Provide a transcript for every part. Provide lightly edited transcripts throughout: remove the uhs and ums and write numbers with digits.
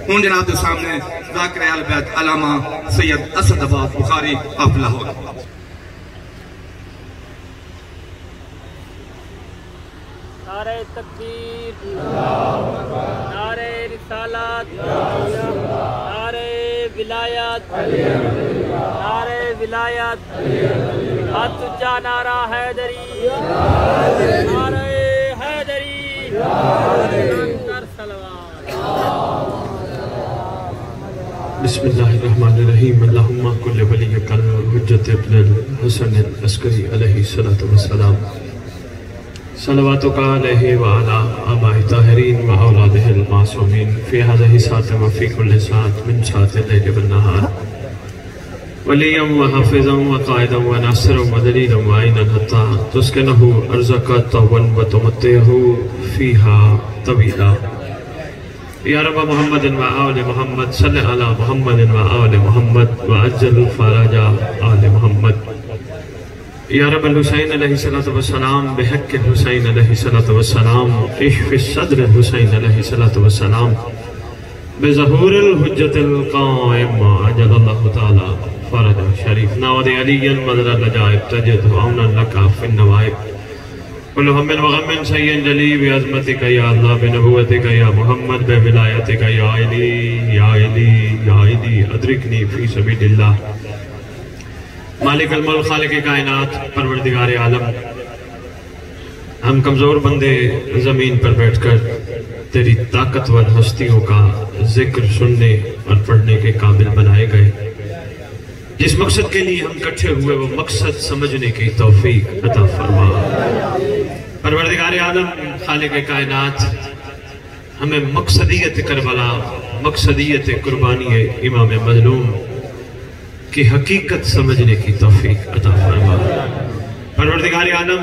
हूँ जनाब के सामने ज़ाकिर अहल बैत अल्लामा सैयद असदआबाद बुखारी ऑफ लाहौर। नारे तकबीर, नारे रिसालत, नारे विलायत, नारे विलायत, हाथ ऊंचा नारा हैदरी, नारे हैदरी, कर सलवात। बिस्मिल्लाहिर्रहमानिर्रहीम। अल्लाहुम्मा कुल्ल वलिय्यकल हुज्जत इब्नुल हसन अल-अस्करी अलैहि सलातु वस्सलाम। सलवातु का अलैहि व अला आबाई ताहिरीन व औलादिहिल मासूमीन फी हाज़िहि साअतिन व फी कुल्लि साअतिन मिन साअतिल लैलि वन नहार वलिय्यन व हाफ़िज़न व क़ाइदन व नासिरन व दलीलन व आइनन हत्ता तुस्किनहु अर्ज़क़ा तवन व तुमत्तिहु फ़ीहा तवीला। या रब मुहम्मदिन व आले मुहम्मद सल्लि अला मुहम्मदिन व आले मुहम्मद व अज्जल फ़राजा आले मुहम्मद। या रब हुसैन अलैहिस्सलातु वस्सलाम बिहक़्क़िल हुसैन अलैहिस्सलातु वस्सलाम इश्फ़ि सद्र हुसैन अलैहिस्सलातु वस्सलाम बिज़हूरिल हुज्जतिल क़ाइम अजलल्लाहु तआला फ़रज शरीफ नावद अलियन मदद लजाइब तजिद औनन लका फ़िन नवाइब कुल्लु हम्मिन व गम्मिन सय्यन जली बिअज़मतिका या अल्लाह बिनबुव्वतिका या मुहम्मद बिविलायतिका या इली अदरिकनी फ़ी सबीलिल्लाह। मालिक अल-मुल्क खालिक कायनात परवरदिगार आलम, हम कमजोर बंदे जमीन पर बैठकर तेरी ताकतवर हस्तियों का जिक्र सुनने और पढ़ने के काबिल बनाए गए। जिस मकसद के लिए हम इकट्ठे हुए वो मकसद समझने की तौफीक अता फरमा। परवरदिगार आलम खालिक कायनात, हमें मकसदियत करबला, मकसदियत कुर्बानी इमाम मज़लूम की हकीकत समझने की तौफीक अता फरमा। परवरदिगार आलम,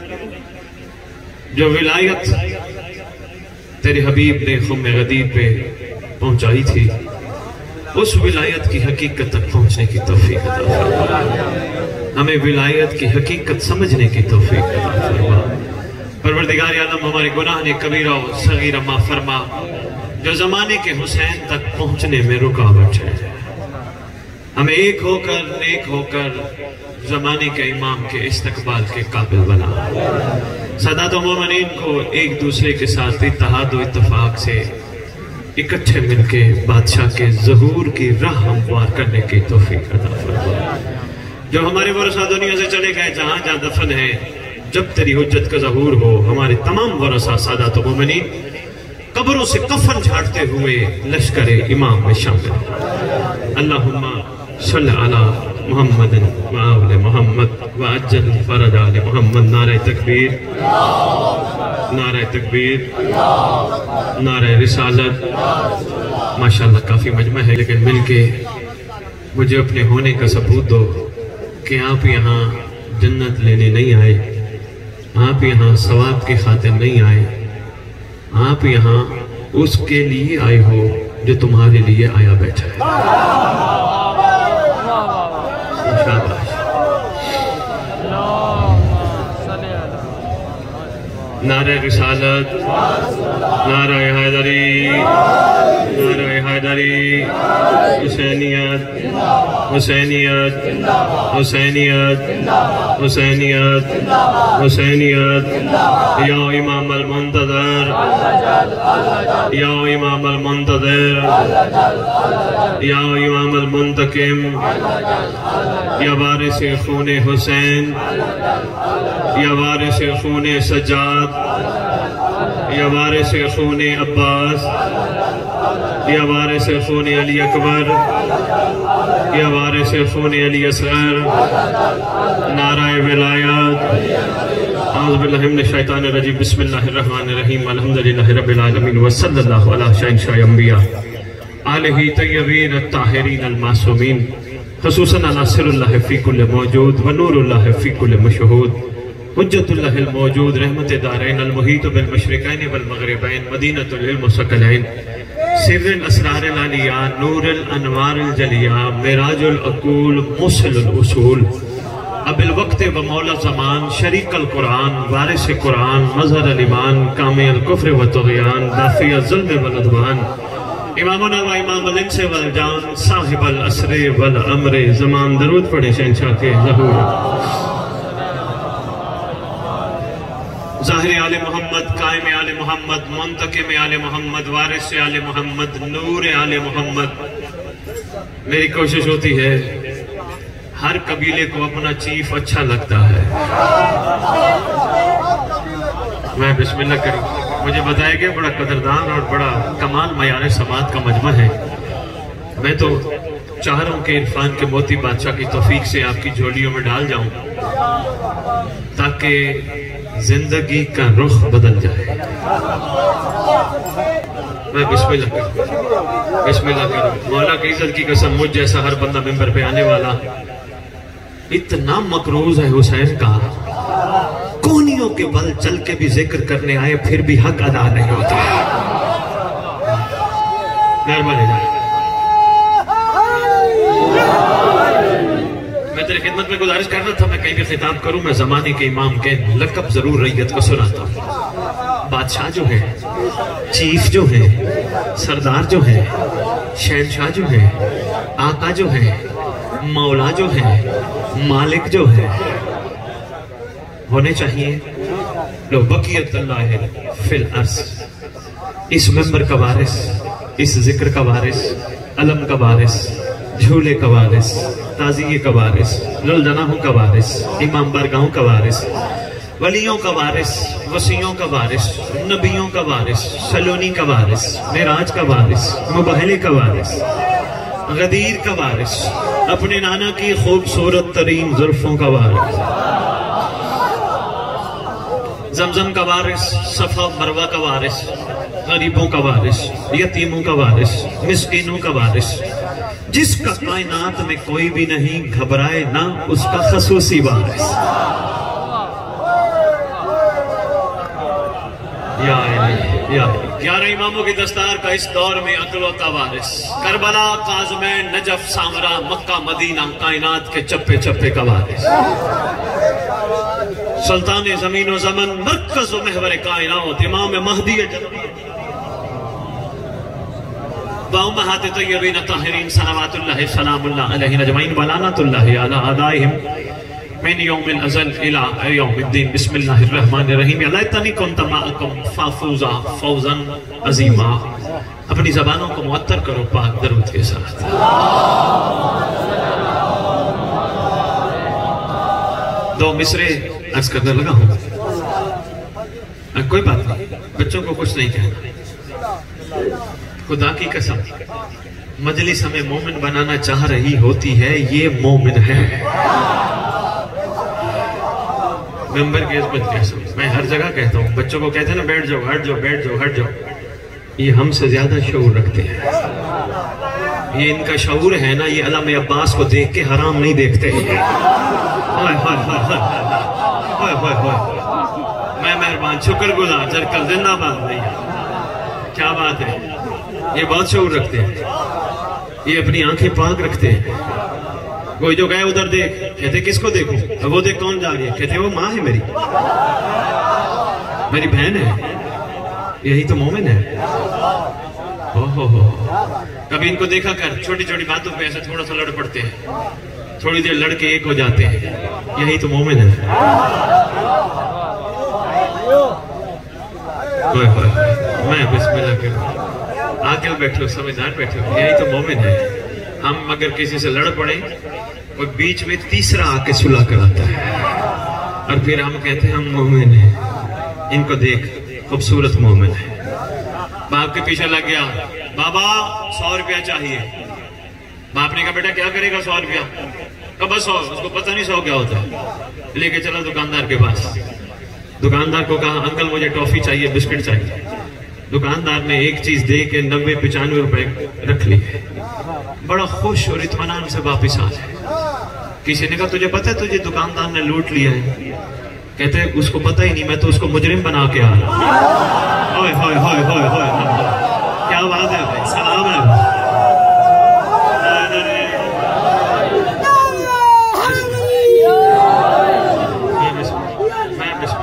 जो विलायत तेरे हबीब ने खुम्मे गदीर पे पहुंचाई थी, उस विलायत की हकीकत तक पहुंचने की तौफीक अता फरमा। हमें विलायत की हकीकत समझने की तौफीक अता फरमा। परवरदिगार आलम, हमारे गुनाह ने कबीरा और सगीरा माफ फरमा, जो जमाने के हुसैन तक पहुंचने में रुकावट है। हमें एक होकर नेक होकर जमाने के इमाम के इस्तकबाल के काबिल बना। सदातो मोमिनीन को एक दूसरे के साथ इत्तेहाद व इत्तेफाक से इकट्ठे मिलके बादशाह के ज़हूर की राह हमवार करने की तौफीक अता फरमा। जो हमारे वरसा दुनिया से चले गए, जहाँ जहाँ दफन है, जब तेरी हुज्जत का ज़हूर हो, हमारे तमाम वरसा सादातो मोमिनीन कब्रों से कफन झाड़ते हुए लश्कर इमाम में शामिल। अल्लाहुम्मा सल्लि अला मुहम्मदिन व आले मुहम्मद व अज्जल फ़रज आले मुहम्मद। नारे तकबीर, नारे तकबीर, नारे रिसालत। माशाअल्लाह काफ़ी मजमा है, लेकिन मिलके मुझे अपने होने का सबूत दो कि आप यहाँ जन्नत लेने नहीं आए, आप यहाँ सवाब की खातिर नहीं आए, आप यहाँ उसके लिए आए हो जो तुम्हारे लिए आया बैठा है। नारे रिसालत, नारे हैदरी, नारे हैदरी, हुसैनियत, हुसैनियत, हुसैनियत, हुसैनियत, हुसैनियत। या इमाम अल-मुंतज़र, या इमाम अल-मुंतज़र, या इमाम अल-मुंतकिम, या वारिस खून हुसैन, या वारिस खून सज्जाद, या वारिस खून अब्बास, या वारिस खून अली अकबर, या वारिस खून अली असगर। नाराए विलायत। औज़ु बिल्लाहि मिनश शैतानिर रजीम। बिस्मिल्लाहिर रहमानिर रहीम। अल्हम्दुलिल्लाहि रब्बिल आलमीन व सल्लल्लाहु अला शहंशाह अंबिया आलिहि तय्यबीन अत्ताहिरीन अल मासूमीन खुसूसन अला सिरुल्लाह फी कुल्ल मौजूद व नूरुल्लाह फी कुल्ल मशहूद हुज्जतुल्लाहिल मौजूद रहमत दारैन अल मुहीत बिल मशरिकैन वल मगरिबैन मदीनतुल इल्म व सकलैन सिर्रुल असरारिल अलिया नूरुल अनवारिल जलिया मिराजुल अकूल मुस्लिल उसूल अबिल वक्त व मौला ज़मान शरीकल कुरान वारिस कुरान मज़हर अल ईमान कामिल कुफ्र व तुग़यान दाफ़िय ज़ुल्म व उद्वान इमामुना व इमाम अल-इंस वल जान साहिब अल-असर वल अमर ज़मान। दरूद पढ़े शहंशाह के ज़हूर। ज़ाहिर आले मोहम्मद, कायम आले मोहम्मद, मुंतकिम आले मोहम्मद, वारिस आले मोहम्मद, नूर आले मोहम्मद। मेरी कोशिश होती है हर कबीले को अपना चीफ अच्छा लगता है। मैं बिस्मिल्लाह करूं। मुझे बताया गया बड़ा कदरदान और बड़ा कमाल मयार समात का मजमा है। मैं तो चाह रहा हूं कि इरफान के मोती बादशाह की तौफीक से आपकी झोलियों में डाल जाऊं ताकि जिंदगी का रुख बदल जाए। मैं बिस्मिल्लाह करूं, बिस्मिल्लाह करूं। मौला की इज्जत की कसम, मुझ जैसा हर बंदा मिंबर पे आने वाला इतना मकरूज है हुसैन का, कोनियों के बल चल के भी जिक्र करने आए फिर भी हक अदा नहीं होता। मेहरबानी जाए। मैं तेरी खिदमत में गुजारिश कर रहा था, मैं कहीं भी खिताब करूं मैं जमाने के इमाम के लकब जरूर रैयत को सुनाता हूं। बादशाह जो है, चीफ जो है, सरदार जो है, शहनशाह जो है, आका जो है, मौला जो है, मालिक जो है, होने चाहिए लो बकियतुल्लाह फिल अर्ज़। इस मेंबर का वारिस, इस जिक्र का वारिस, अलम का वारिस, झूले का वारिस, ताज़िये का वारिस, लुलजनाहों का वारिस, इमाम बारगाहों का वारिस, वलियों का वारिस, वसियों का वारिस, नबियों का वारिस, सलोनी का वारिस, मेराज का वारिस, मुबाहले का वारिस, गदीर का वारिस, अपने नाना की खूबसूरत तरीन जुल्फों का वारिस, जमजम का वारिस, सफा मरवा का वारिस, गरीबों का वारिस, यतीमों का वारिस, मिस्कीनों का वारिस, जिसका कायनात में कोई भी नहीं, घबराए ना उसका खसूसी वारिस। या 11 इमामों की दस्तार का इस दौर में अकलौता वारिस, Karbala, Kazimain, Najaf, Samarra, Mecca, Medina, कायनात के चप्पे चप्पे का वारिस, सुल्तान जमीन व ज़मन, मरकज़ व महवर कायनात, इमाम महदी वउम्महात तय्यबीन ताहिरीन सलावतुल्लाहि सलामुल्लाह अलैहिन अजमईन व लानतुल्लाहि अला अदाइहिम मिन यौमिल अज़ल इला यौमिद्दीन। बिस्मिल्लाहिर रहमानिर रहीम। या लैतनी कुन्त मअकुम फफूज़ा फौज़न अज़ीमा। अपनी ज़बानों को मुअत्तर करो पाक दरूद के साथ। दो मिसरे अर्ज़ करने लगा हूं। कोई बात नहीं, बच्चों को कुछ नहीं कहना। खुदा की कसम, मजलिस हमें मोमिन बनाना चाह रही होती है, ये मोमिन है। मेंबर की इज्जत कैसे, मैं हर जगह कहता हूँ, बच्चों को कहते हैं ना बैठ जाओ, हट जाओ, बैठ जाओ, हट जाओ, ये हमसे ज्यादा शऊर रखते हैं। ये इनका शऊर है ना, ये अल्लाह में अब्बास को देख के हराम नहीं देखते हैं। मैं मेहरबान, शुक्रगुजार, जरकल जिंदाबाद भैया, क्या बात है। ये बहुत शऊर रखते हैं, ये अपनी आंखें पाक रखते हैं। कोई जो गए उधर देख, कहते किसको देखूं? वो देख कौन जा रही है? कहते वो माँ है मेरी, मेरी बहन है। यही तो मोमिन है। ओहो हो, कभी इनको देखा कर, छोटी छोटी बातों पे ऐसे थोड़ा सा लड़ पड़ते हैं, थोड़ी देर लड़के एक हो जाते हैं। यही तो मोमिन है। मैं बिस्मिल्लाह करूं, आकिल बैठो, समझदार बैठो, यही तो मोमिन है। हम अगर किसी से लड़ पड़े, कोई बीच में तीसरा आके सुलह कराता है और फिर हम कहते हैं हम मोमिन हैं। इनको देख, खूबसूरत मोमिन है। बाप के पीछे लग गया, बाबा 100 रुपया चाहिए। बाप ने कहा बेटा क्या करेगा 100 रुपया? कब बस 100, उसको पता नहीं 100 क्या होता है। लेके चला दुकानदार के पास। दुकानदार को कहा अंकल मुझे टॉफी चाहिए, बिस्किट चाहिए। दुकानदार ने एक चीज दे के 90-95 रुपए रख लिए। बड़ा खुश और इत्मीनान से वापिस आ जाए। किसी ने कहा तुझे पता है तुझे दुकानदार ने लूट लिया है? कहते हैं उसको पता ही नहीं, मैं तो उसको मुजरिम बना के आ रहा। हाय हाय हाय हाय हाय, क्या बात है भाई, सलाम है।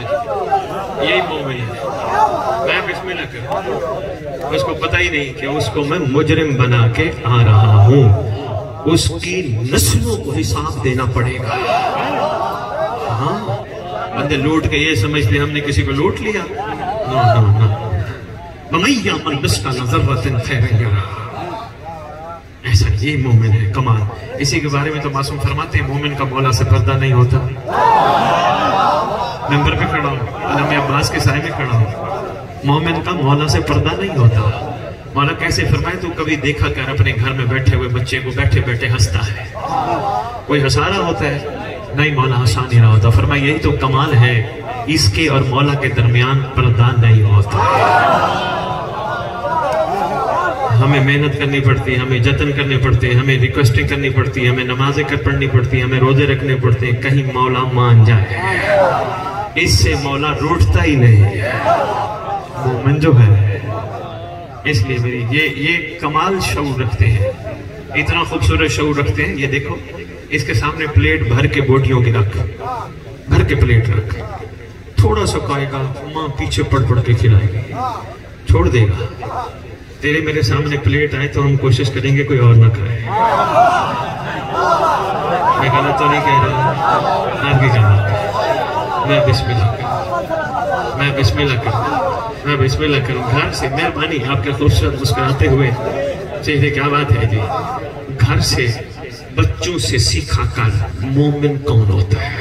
यही मोमिन है। मैं बिस्मिल्लाह करूं, उसको पता ही नहीं कि उस उसको मैं मुजरिम बना के आ रहा हूं, उसकी नस्लों को हिसाब देना पड़ेगा। हाँ, बंदे लूट के ये समझते हमने किसी को लूट लिया। ना ना ना, ऐसा ये मोमिन है कमाल। इसी के बारे में तो मासूम फरमाते हैं, मोमिन का मौला से पर्दा नहीं होता। नंबर पे खड़ा हूँ, मैं अब्बास के साय में खड़ा हूँ, मोमिन का मौला से पर्दा नहीं होता। मौला कैसे फरमाए, तू कभी देखा कर अपने घर में बैठे हुए बच्चे को बैठे बैठे हंसता है, कोई हंसा रहा होता है? नहीं, मौला हंसा नहीं रहा होता। फरमाए यही तो कमाल है, इसके और मौला के दरमियान पर्दा नहीं होता। हमें मेहनत करनी पड़ती है, हमें जतन करने पड़ते हैं, हमें रिक्वेस्टिंग करनी पड़ती है, हमें नमाजें कर पढ़नी पड़ती है, हमें रोजे रखने पड़ते हैं, कहीं मौला मान जाए। इससे मौला रूठता ही नहीं है, मोमिन जो है। इसलिए मेरी ये कमाल शऊर रखते हैं, इतना खूबसूरत शऊर रखते हैं। ये देखो, इसके सामने प्लेट भर के बोटियों की रख, भर के प्लेट रख, थोड़ा सा खाएगा, माँ पीछे पड़ पड़ के खिलाएगी, छोड़ देगा। तेरे मेरे सामने प्लेट आए तो हम कोशिश करेंगे कोई और ना खाए। मैं गलत तो नहीं कह रहा, आपकी गलत। मैं बिस्मिल्लाह करूं, मैं बिस्मिल्लाह करूं, मैं बिस्मिल्लाह करूं। घर से मेहरबानी, आपके खूबसूरत मुस्कुराते हुए चेहरे, क्या बात है जी। घर से बच्चों से सीखा कर मोमिन कौन होता है,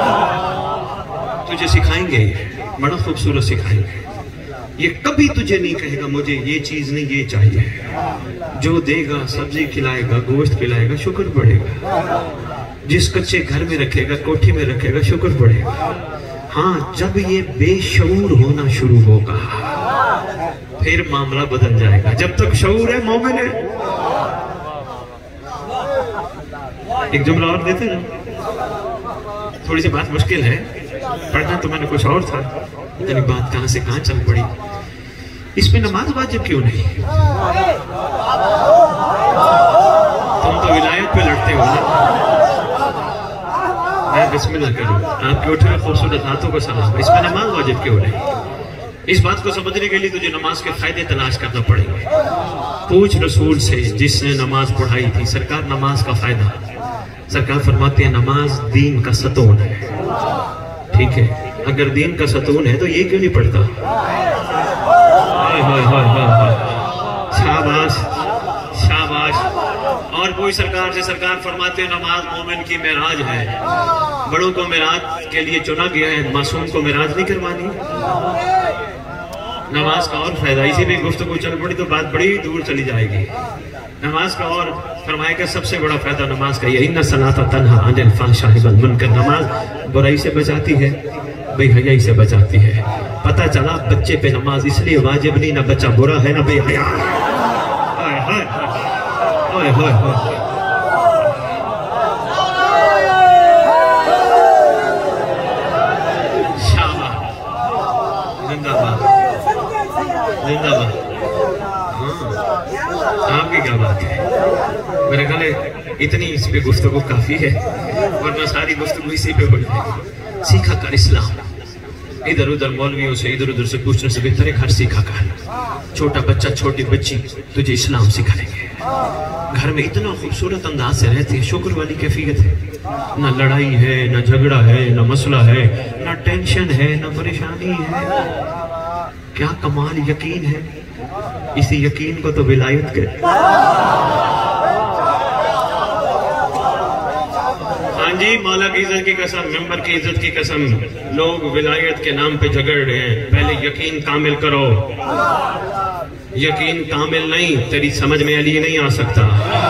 तुझे सिखाएंगे, बड़ा खूबसूरत सिखाएंगे। ये कभी तुझे नहीं कहेगा मुझे ये चीज नहीं, ये चाहिए। जो देगा, सब्जी खिलाएगा, गोश्त खिलाएगा, शुक्र पड़ेगा। जिस कच्चे घर में रखेगा, कोठी में रखेगा, शुक्र पड़ेगा। हाँ, जब ये बेशऊर होना शुरू होगा फिर मामला बदल जाएगा। जब तक शऊर है, मोमिन है। एक जुमला और देते ना, थोड़ी सी बात मुश्किल है, पढ़ना तो मैंने कुछ और था, इतनी बात कहां से कहां चल पड़ी। इसमें नमाज वाजिब क्यों नहीं? तुम तो विलायत पे लड़ते हो ना। मैं बिस्मिल्लाह करूं, आपके उठे हुए खूबसूरत हाथों को सलाम। इसमें नमाज वाजिब क्यों नहीं? इस बात को समझने के लिए तुझे नमाज के फायदे तलाश करना पड़ेंगे। पूछ रसूल से जिसने नमाज पढ़ाई थी, सरकार नमाज का फायदा। सरकार फरमाते हैं नमाज दीन का सतून है। ठीक है, अगर दीन का सतून है तो ये क्यों नहीं पढ़ता? शाबाश शाबाश। और कोई सरकार से सरकार फरमाते हैं नमाज मोमिन की मेराज है। बड़ों को मेराज के लिए चुना गया है, मासूम को मेराज नहीं करवानी। नमाज का और फायदा, इसी में गुफ्तगू चल पड़ी तो बात बड़ी दूर चली जाएगी। नमाज का और फरमाएगा सबसे बड़ा फायदा नमाज का ये, इन्ना सलाता तन्हा अनिल फ़ाहिशाहि वल मुनकर। नमाज बुराई से बचाती है, बेहयाई से बचाती है। पता चला बच्चे पे नमाज इसलिए वाजिब नहीं, ना बच्चा बुरा है ना बेहया। शाबाश, जिंदाबाद जिंदाबाद। आपकी क्या बात है? मेरे ख्याल इतनी इस पे गुफ्तगू काफी है, वरना सारी गुफ्तगू इसी पे हो जाएगी। सीखा कर इस्लाम, इधर उधर मौलवियों से इधर उधर से पूछने से बेहतर है घर सीखा कर। छोटा बच्चा छोटी बच्ची तुझे इस्लाम सिखाएंगे। घर में इतना खूबसूरत अंदाज से रहते हैं, शुक्र वाली कैफियत है। ना लड़ाई है, ना झगड़ा है, ना मसला है, ना टेंशन है, ना परेशानी है। क्या कमाल यकीन है। इसी यकीन को तो विलायत के। हाँ जी, मौला की इज्जत की कसम, मेंबर की इज्जत की कसम, लोग विलायत के नाम पे झगड़ रहे हैं। पहले यकीन कामिल करो। यकीन कामिल नहीं, तेरी समझ में अली नहीं आ सकता।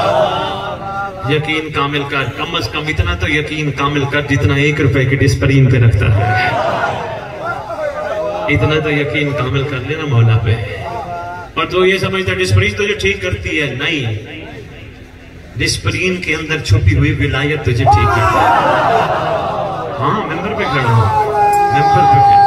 यकीन कामिल कर, कम अज कम इतना तो यकीन कामिल कर जितना 1 रुपए की डिस्प्रीन पे रखता है। इतना तो यकीन कामिल कर लेना मौला पे। और तो ये समझता डिस्प्रीन तुझे ठीक करती है, नहीं, डिस्प्रीन के अंदर छुपी हुई विलायत तुझे ठीक करती है। हाँ, मेंबर पे खड़ा हूं, मेंबर पे खड़ा।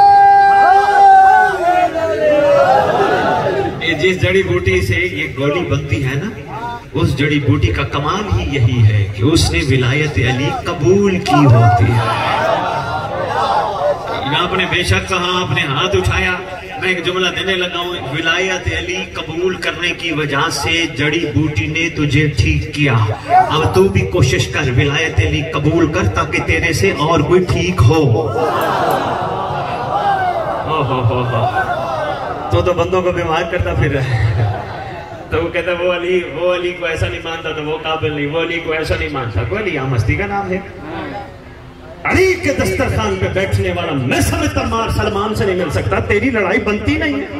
ये जिस जड़ी बूटी से ये गोली बनती है ना, उस जड़ी बूटी का कमाल ही यही है कि उसने विलायत अली कबूल की होती है। आपने बेशक कहा, आपने हाथ उठाया, मैं एक जुमला देने लगा हूँ, विलायत अली कबूल करने की वजह से जड़ी बूटी ने तुझे ठीक किया। अब तू भी कोशिश कर, विलायत अली कबूल कर ताकि तेरे से और कोई ठीक हो। तो बंदों को बीमार करता फिर रहा है। तो वो कहता वो अली को ऐसा नहीं मानता, तो वो काबिल नहीं, वो अली को ऐसा नहीं मानता। वो अली मस्ती का नाम है। अली के दस्तरखान पे बैठने वाला मैं समझता मार सलमान से नहीं मिल सकता, तेरी लड़ाई बनती नहीं है।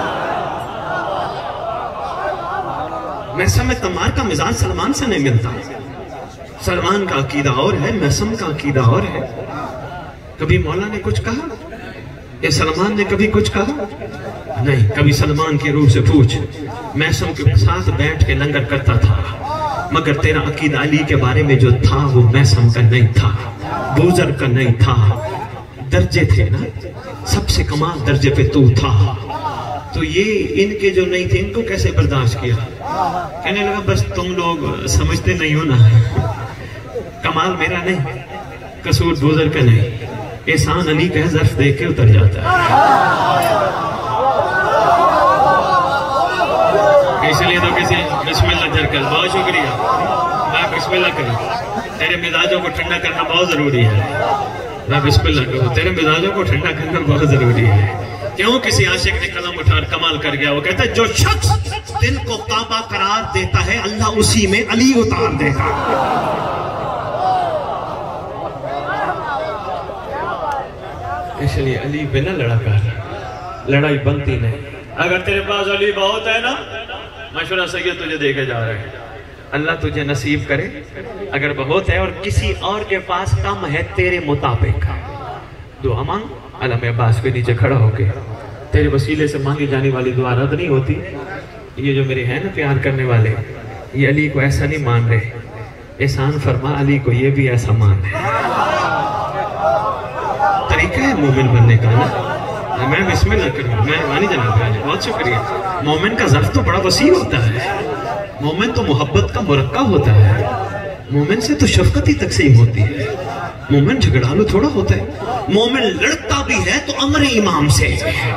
मैं समझता मार का मिजाज सलमान से नहीं मिलता। सलमान का अकीदा और है, मैसम का अकीदा और है। कभी मौला ने कुछ कहा या सलमान ने कभी कुछ कहा? नहीं। कभी सलमान की रूह से पूछ, मैसम के साथ बैठ के लंगर करता था, मगर तेरा अकीदा अली के बारे में जो था वो मैसम का नहीं था, बूजर का नहीं था। दर्जे थे ना, सबसे कमाल दर्जे पे तू था। तो ये इनके जो नहीं थे इनको कैसे बर्दाश्त किया? कहने लगा बस तुम लोग समझते नहीं हो ना, कमाल मेरा नहीं, कसूर बूजर का नहीं, एहसान अली का ज़र्फ देख के उतर जाता है। इसलिए तो किसी बिस्मिल्लाह कर, बहुत शुक्रिया, मैं बिस्मिल्लाह करूँ। तेरे मिजाजों को ठंडा करना बहुत जरूरी है। मैं बिस्मिल्लाह करूँ, तेरे मिजाजों को ठंडा करना बहुत जरूरी है। क्यों? किसी आशिक ने कलम उठा कमाल कर गया। वो कहता है जो शख्स दिल को काबा करार देता है, अल्लाह उसी में अली उतार देगा। इसलिए अली बिना लड़ा कर, लड़ाई बनती नहीं। अगर तेरे पास अली बहुत है ना, मशवरा सैयद तुझे देके जा रहे हैं, अल्लाह तुझे नसीब करे। अगर बहुत है और किसी और के पास कम है तेरे मुताबिक, दुआ मांग। अलम अब्बास के नीचे खड़ा होके तेरे वसीले से मांगी जाने वाली दुआ रद्द नहीं होती। ये जो मेरे हैं ना प्यार करने वाले, ये अली को ऐसा नहीं मान रहे, एहसान फरमा अली को ये भी ऐसा मान रहे। तरीका है मोमिन बनने का ना। मैं बिस्मिल्लाह करूँ, मेहरबानी जनाब, बहुत शुक्रिया। मोमिन का ज़र्फ तो बड़ा वसी होता है। मोमिन तो मोहब्बत का मुरक्का होता है। मोमिन से तो शफकत ही तकसीम होती है। मोमिन झगड़ालू थोड़ा होता है। मोमिन लड़ता भी है तो अमर इमाम से।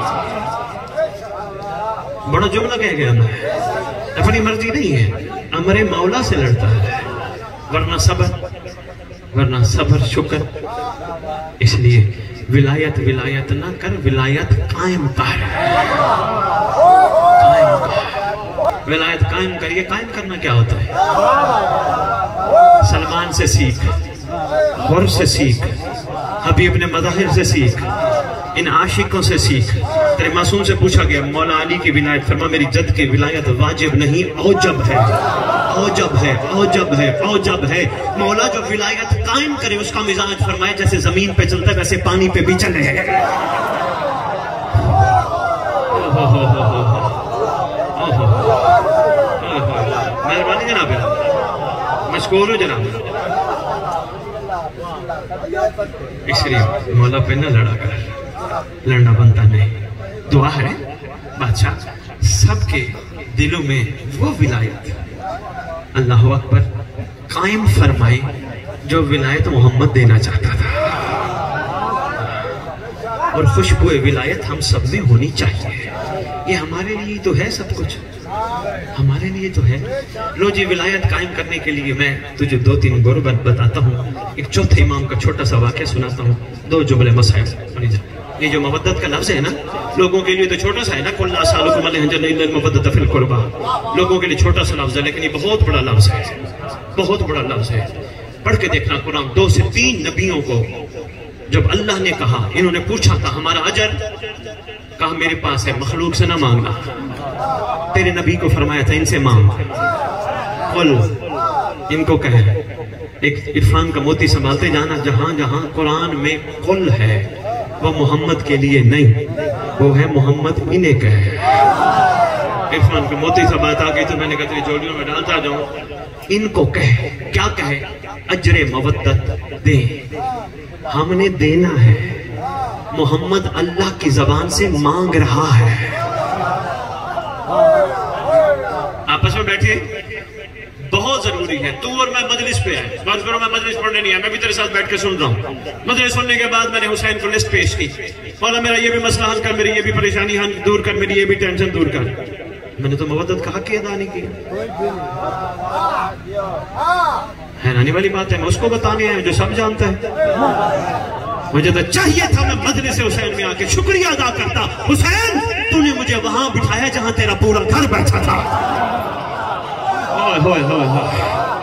बड़ा जुमला कह गया मैं, अपनी मर्जी नहीं है, अमर मौला से लड़ता है। वरना सबर शुक्र। इसलिए विलायत विलायत ना कर, विलायत कायम कर। विलायत कायम करिए। कायम करना क्या होता है? सलमान से सीख, हुर से सीख, हबीब ने मज़ाहिर से सीख, इन आशिकों से सीख। तेरे मासूम से पूछा गया मौला अली की विलायत, फरमा मेरी जद की विलायत वाजिब नहीं, औजब है, औजब है, औजब है, औजब है। मौला जो विलायत कायम करे उसका मिजाज फरमाए जैसे जमीन पे चलता है वैसे पानी पे भी चले। मेहरबानी जनाब, मशकूर हो जनाब। इसलिए मौला पे न लड़ा कर, लड़ना बनता नहीं। दुआ है बादशाह सबके दिलों में वो विलायत अल्लाह अकबर कायम फरमाए जो विलायत मोहम्मद देना चाहता था। और खुशबू विलायत हम सब में होनी चाहिए। ये हमारे लिए तो है, सब कुछ हमारे लिए तो है। लो जी, विलायत कायम करने के लिए मैं तुझे 2-3 गुरबत बताता हूँ। एक चौथे इमाम का छोटा सा वाक़या सुनाता हूँ, 2 जुमले मसाइल। ये जो मवद्दत का लफ्ज है ना, लोगों के लिए तो छोटा सा है ना, कुल्ला सालुकुम मवद्दत फिल कुर्बा, लोगों के लिए छोटा सा लफ्ज है, लेकिन ये बहुत बड़ा लफ्ज है, बहुत बड़ा लफ्ज है। पढ़ के देखना कुरान। 2 से 3 नबियों को जब अल्लाह ने कहा, इन्होंने पूछा था हमारा अजर, कहा मेरे पास है, मखलूक से ना मांगना। तेरे नबी को फरमाया था इनसे मांग। कुल इनको कहे, एक इरफान का मोती संभालते जाना, जहां जहां कुरान में कुल है वो मोहम्मद के लिए नहीं, वो है मोहम्मद इन्हें कहे। इरफान का मोती से बात आ गई तो मैंने कहा तेरी जोड़ियों में डालता जाऊं। इनको कहे, क्या कहे? अजरे मवद्दत दे, हमने देना है। मोहम्मद अल्लाह की जबान से मांग रहा है। आपस में बैठिए। बहुत बहुत जरूरी है। तू और मैं मजलिस पे आए, बात करो, मैं मजलिस पढ़ने नहीं आया, मैं भी तेरे साथ बैठ के सुन रहा हूँ। मजलिस सुनने के बाद मैंने हुसैन को लिस्ट पेश की, बोला मेरा ये भी मसला हल कर, मेरी ये भी परेशानी दूर कर, मेरी ये भी टेंशन दूर कर। मैंने तो मवद्दत का हक अदा नहीं किया। हैरानी वाली बात है, मैं उसको बताने आया जो सब जानता है। मुझे तो चाहिए था मैं मजलिस हुसैन में आके शुक्रिया अदा करता, हुसैन तूने मुझे वहां बिठाया जहां तेरा पूरा घर बैठा था। होय होय होय।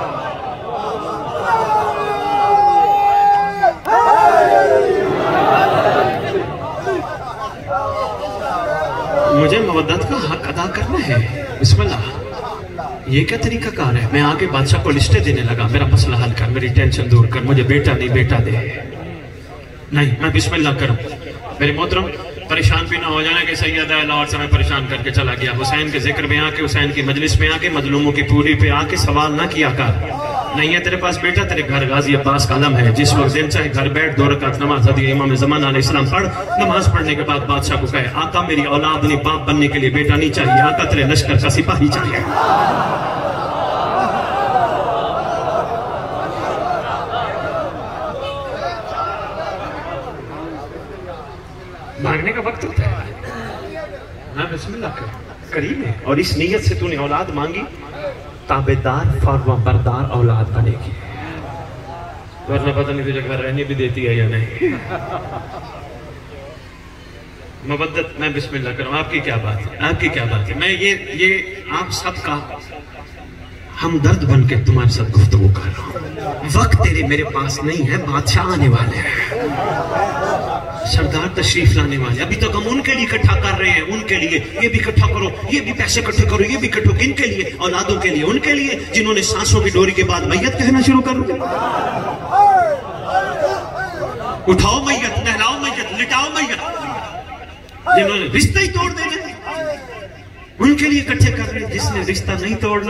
मुझे मवद्दत का हक अदा करना है। बिस्मिल्लाह, ये क्या तरीका कार है? मैं आके बादशाह को लिस्टें देने लगा, मेरा मसला हल कर, मेरी टेंशन दूर कर, मुझे बेटा नहीं बेटा दे। नहीं, मैं बिस्मिल्लाह करूं। मेरे मोहतरम, परेशान भी ना हो जाना कि सैयद लाहौर से मैं परेशान करके चला गया। हुसैन के जिक्र में आके, हुसैन की मजलिस में आके, मजलूमों की पूरी पे आके सवाल ना किया कर। नहीं है तेरे पास बेटा, तेरे घर गाजी अब्बास का अलम है। जिस वक्त दिन चाहे घर बैठ, 2 रकात नमाज अदी इमाम ज़मान अलैहिस्सलाम पढ़। नमाज पढ़ने के बाद बादशाह को कहे, आका मेरी औलाद नहीं, बाप बनने के लिए बेटा नहीं चाहिए, आका तेरे लश्कर का सिपाही चाहिए। मांगने का वक्त होता है ना, बिस्मिल्लाह कर, करीब है। और इस नीयत से तूने औलाद मांगी, ताबेदार फर्मा बरदार औलाद बनेगी, वरना पता नहीं तुझे घर रहने भी देती है या नहीं। मवद्दत, मैं बिस्मिल्लाह करूं, आपकी क्या बात है, आपकी क्या बात है? मैं ये आप सबका हमदर्द बन के तुम्हारे साथ गुफ्तगू कर रहा हूं। वक्त तेरे मेरे पास नहीं है, बादशाह आने वाले हैं, सरदार तशरीफ लाने वाले। अभी तक हम उनके लिए इकट्ठा कर रहे हैं, उनके लिए ये भी इकट्ठा करो, ये भी पैसे इकट्ठे करो, ये भी इकट्ठो, किनके लिए? औलादों के लिए, उनके लिए जिन्होंने सांसों की डोरी के बाद मैयत कहना शुरू कर दिया। उठाओ मैयत, नहलाओ मैयत, लिटाओ मैयत, जिन्होंने रिश्ते ही तोड़ देने उनके लिए इकट्ठे कर रहे हैं, जिसने रिश्ता नहीं तोड़ना।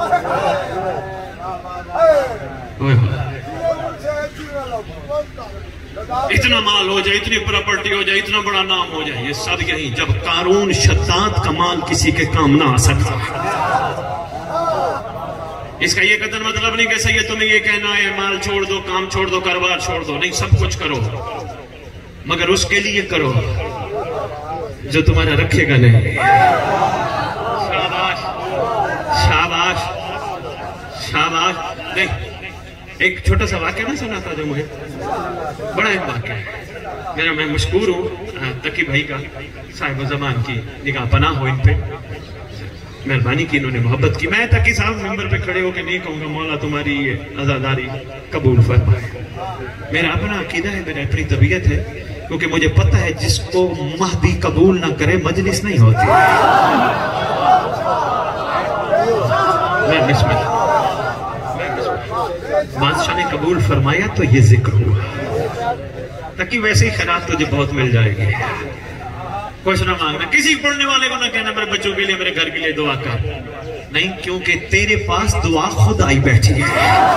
इतना माल हो जाए, इतनी प्रॉपर्टी हो जाए, इतना बड़ा नाम हो जाए, ये सब यही जब कारून शद्दाद का माल किसी के काम ना आ सकता। इसका ये कदर मतलब नहीं कि सैयद तुम्हें ये कहना है माल छोड़ दो, काम छोड़ दो, कारोबार छोड़ दो। नहीं, सब कुछ करो, मगर उसके लिए करो जो तुम्हारा रखेगा नहीं। शाबाश शाबाश शाबाश। नहीं, एक छोटा सा वाक्य ना सुना था जो मुझे बड़ा एक वाक्य है मेरा। मैं मशकूर हूँ तकी भाई का, साहिब ज़मान की निगाह पनाह हो इन पे, मेहरबानी की, इन्होंने मोहब्बत की। मैं तकी साहब मेंबर पे खड़े होकर नहीं कहूँगा मौला तुम्हारी ये आज़ादारी कबूल फरमाए। मेरा अपना अकीदा है, मेरी अपनी तबीयत है, क्योंकि मुझे पता है जिसको महदी कबूल ना करे मजलिस नहीं होती। मैं बिस्मिल्लाह, बादशाह ने कबूल फरमाया तो ये जिक्र हुआ, ताकि वैसे ही खैरात तुझे बहुत मिल जाएगी। कुछ ना मांगना, किसी पढ़ने वाले को ना कहना मेरे बच्चों के लिए, मेरे घर के लिए दुआ कर, नहीं, क्योंकि तेरे पास दुआ खुद आई बैठी है।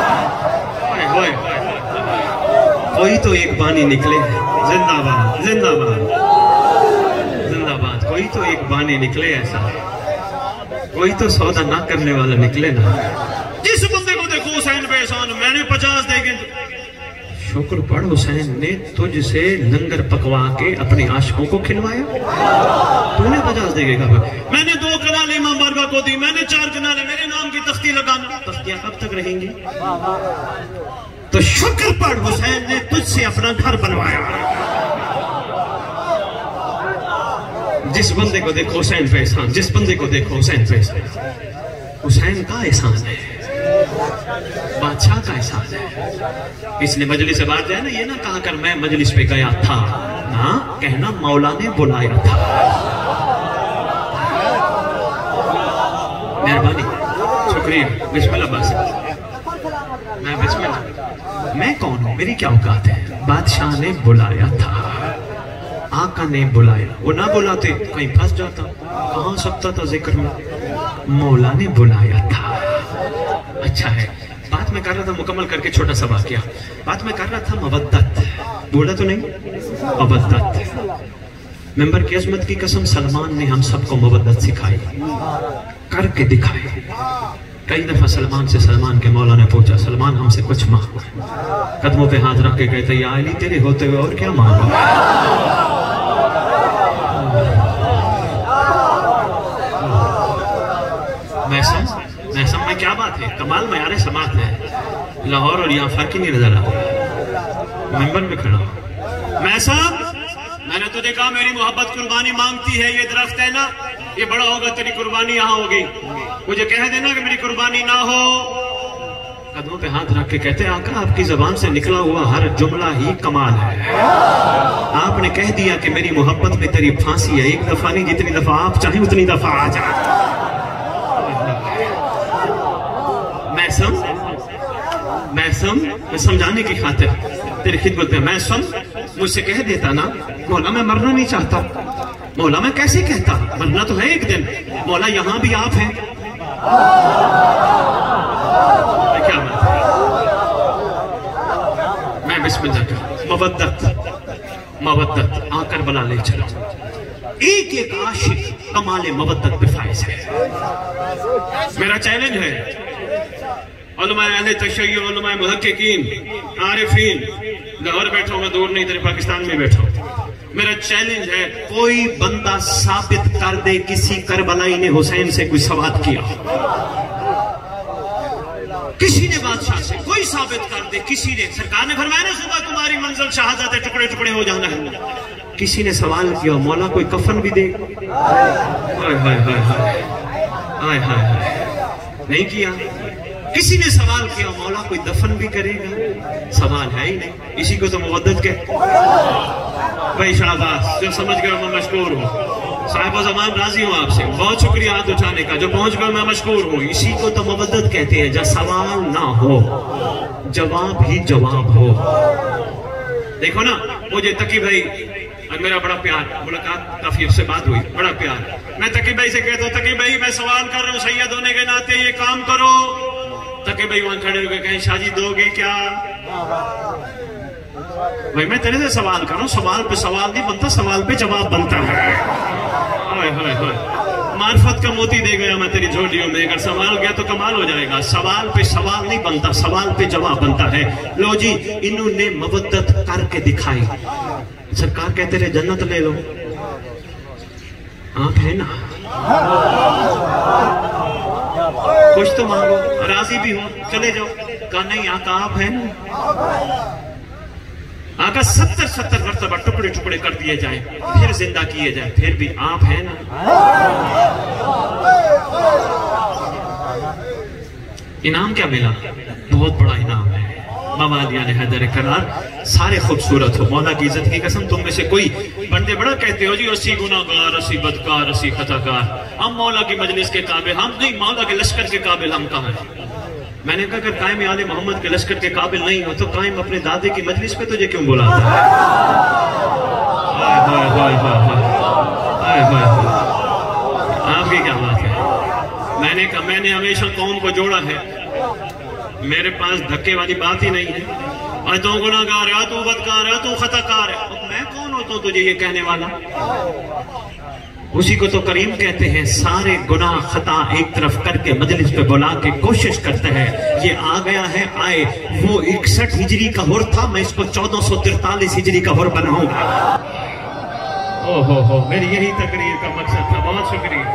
कोई तो एक बानी निकले, जिंदाबाद जिंदाबाद जिंदाबाद। कोई तो एक बानी निकले, ऐसा कोई तो सौदा ना करने वाला निकले ना। जिस बंदे को देखो हुसैन पे एहसान, मैंने 50 देंगे, शुक्र पढ़, हुसैन ने तुझसे लंगर पकवा के अपने आशिकों को खिलवाया, तूने 50 देगा। मैंने 2 कनाले इमाम बारगाह को दी, मैंने 4 कनाले मेरे नाम की तख्ती लगाना। तख्तियां कब तक रहेंगी? तो शुक्र पढ़, हुसैन ने तुझसे अपना घर बनवाया। जिस बंदे को देखो हुसैन पे एहसान, जिस बंदे को देखो हुसैन पे एहसान, हुसैन का एहसान है, बादशाह का एहसान है। इसलिए मजलिस से बात है ना, ये ना कहा कर मैं मजलिस पे गया था, ना कहना मौला ने बुलाया था। मेहरबानी, शुक्रिया, बिस्मिल्लाह। बस मैं बिस्मिल्लाह, मैं कौन हूं, मेरी क्या औकात है? बादशाह ने बुलाया था, आका ने बुलाया। वो ना बुलाते कहीं फंस जाता, कहां सकता था जिक्र में, मौला ने बुलाया था। अच्छा है, बात मैं कर रहा था, मुकम्मल करके छोटा सा वाकया, बात मैं कर रहा था मवद्दत, बोला तो नहीं, मवद्दत। मेंबर की अजमत की कसम, सलमान ने हम सबको मवद्दत सिखाई, करके दिखाई। कई दफा सलमान से सलमान के मौला ने पूछा, सलमान हमसे कुछ मांगो। कदमों पे हाथ रख के कहते, या अली तेरे होते हुए और क्या मांगो। मैसम में क्या बात है, कमाल मयारे समात है। लाहौर और यहाँ फर्क ही नहीं नजर आता। मेंबर में खड़ा मैसम, मैंने तुझे कहा मेरी मोहब्बत कुर्बानी मांगती है, ये दरख्त है ना, ये बड़ा होगा तेरी कुर्बानी यहाँ होगी, मुझे कह देना कि मेरी कुर्बानी ना हो। कदमों पे हाथ रख के कहते, आका आपकी जबान से निकला हुआ हर जुमला ही कमाल है। आपने कह दिया कि मेरी मोहब्बत में तेरी फांसी है, एक दफा नहीं, जितनी दफा आप चाहें उतनी दफा आ जाए। मैं समझाने की खातिर तेरी खिदमत में मैसम मुझसे कह देता ना, मौला मैं मरना नहीं चाहता। मौला मैं कैसे कहता, मरना तो है एक दिन। मौला यहाँ भी आप हैं। क्या बात है। मैं बिस्मिल्लाह का मवद्दत आकर बना ले चलो। एक एक आशिक कमाले मवद्दत पे फाइज है। मेरा चैलेंज है, उलमाए अहले तशय्युअ, उलमाए मुहक्किकीन, आरिफीन, लाहौर बैठा हूं मैं, दूर नहीं, तेरे पाकिस्तान में बैठा हूं। मेरा चैलेंज है, कोई बंदा साबित कर दे किसी करबलाई ने हुसैन से कोई सवाल किया, किसी ने बादशाह से कोई साबित कर दे, किसी ने, सरकार ने फरमाया ना सुबह तुम्हारी मंजिल शहादत है, टुकड़े टुकड़े हो जाना है। किसी ने सवाल किया, मौला कोई कफन भी दे। हाय हाय हाय हाय हाय हाय, नहीं किया। किसी ने सवाल किया, मौला कोई दफन भी करेगा, सवाल है ही नहीं। इसी को तो मुवद्दत के भाई शाबाश, जो समझ गए मैं मशकूर हूँ। साहिब ज़मान राजी हूँ आपसे, बहुत शुक्रिया हाथ उठाने का, जो पहुंच गए मैं मशकूर हूँ। इसी को तो मुवद्दत कहते हैं, जब सवाल ना हो जवाब ही जवाब हो। देखो ना, मुझे तकी भाई और मेरा बड़ा प्यार, मुलाकात काफी उससे बात हुई, बड़ा प्यार। मैं तकी भाई से कहता हूँ, तकी भाई मैं सवाल कर रहा हूँ, सैयद होने के नाते ये काम करो। तकी भाई वहां खड़े होकर कहें, शादी दोगे क्या? भाई मैं तेरे से सवाल कर रहा हूँ, सवाल पे सवाल नहीं बनता, सवाल पे जवाब बनता है। हाय हाय हाय, मार्फत का मोती दे गया मैं तेरी झोलियों में, अगर सवाल गया तो कमाल हो जाएगा। सवाल पे सवाल नहीं बनता, सवाल पे जवाब बनता है। लो जी, इन्होंने मवद्दत करके दिखाई। सरकार कहते रहे जन्नत ले लो, आप है ना, कुछ तो मांगो, राजी भी हो, चले जाओ। कहा नहीं आका आप है ना। आका 70 मरतबा टुकड़े टुकड़े कर दिए जाए, फिर जिंदा किए जाए, फिर भी आप है ना। इनाम क्या मिला? बहुत बड़ा इनाम है। मवालिया ने हैदर करार, सारे खूबसूरत हो। मौला की इज्जत की कसम, तुम में से कोई बंदे बड़ा कहते हो जी असी गुनाहगार, असी बदकार, असी खताकार, हम मौला की मजलिस के काबिल, हम नहीं, मौला के लश्कर के काबिल हम कहाँ हैं? मैंने कहा अगर कायम आले मोहम्मद के लश्कर के काबिल नहीं हो तो कायम अपने दादे की मजलिस पे तुझे क्यों बुलाता है? आपकी क्या बात है? मैंने कहा मैंने हमेशा कौम को जोड़ा है, मेरे पास धक्के वाली बात ही नहीं है। तू गुनाहगार है, तू बदकार है, तू खताकार है, तो मैं कौन होता हूं तुझे ये कहने वाला? उसी को तो करीम कहते हैं, सारे गुनाह खता एक तरफ करके मजलिस पे बुला के कोशिश करते हैं, ये आ गया है आए। वो 61 हिजरी का हुर था, मैं इसको 1443 हिजरी का हुर बनाऊंगा। ओहो, मेरी यही तकरीर का मकसद था। बहुत शुक्रिया।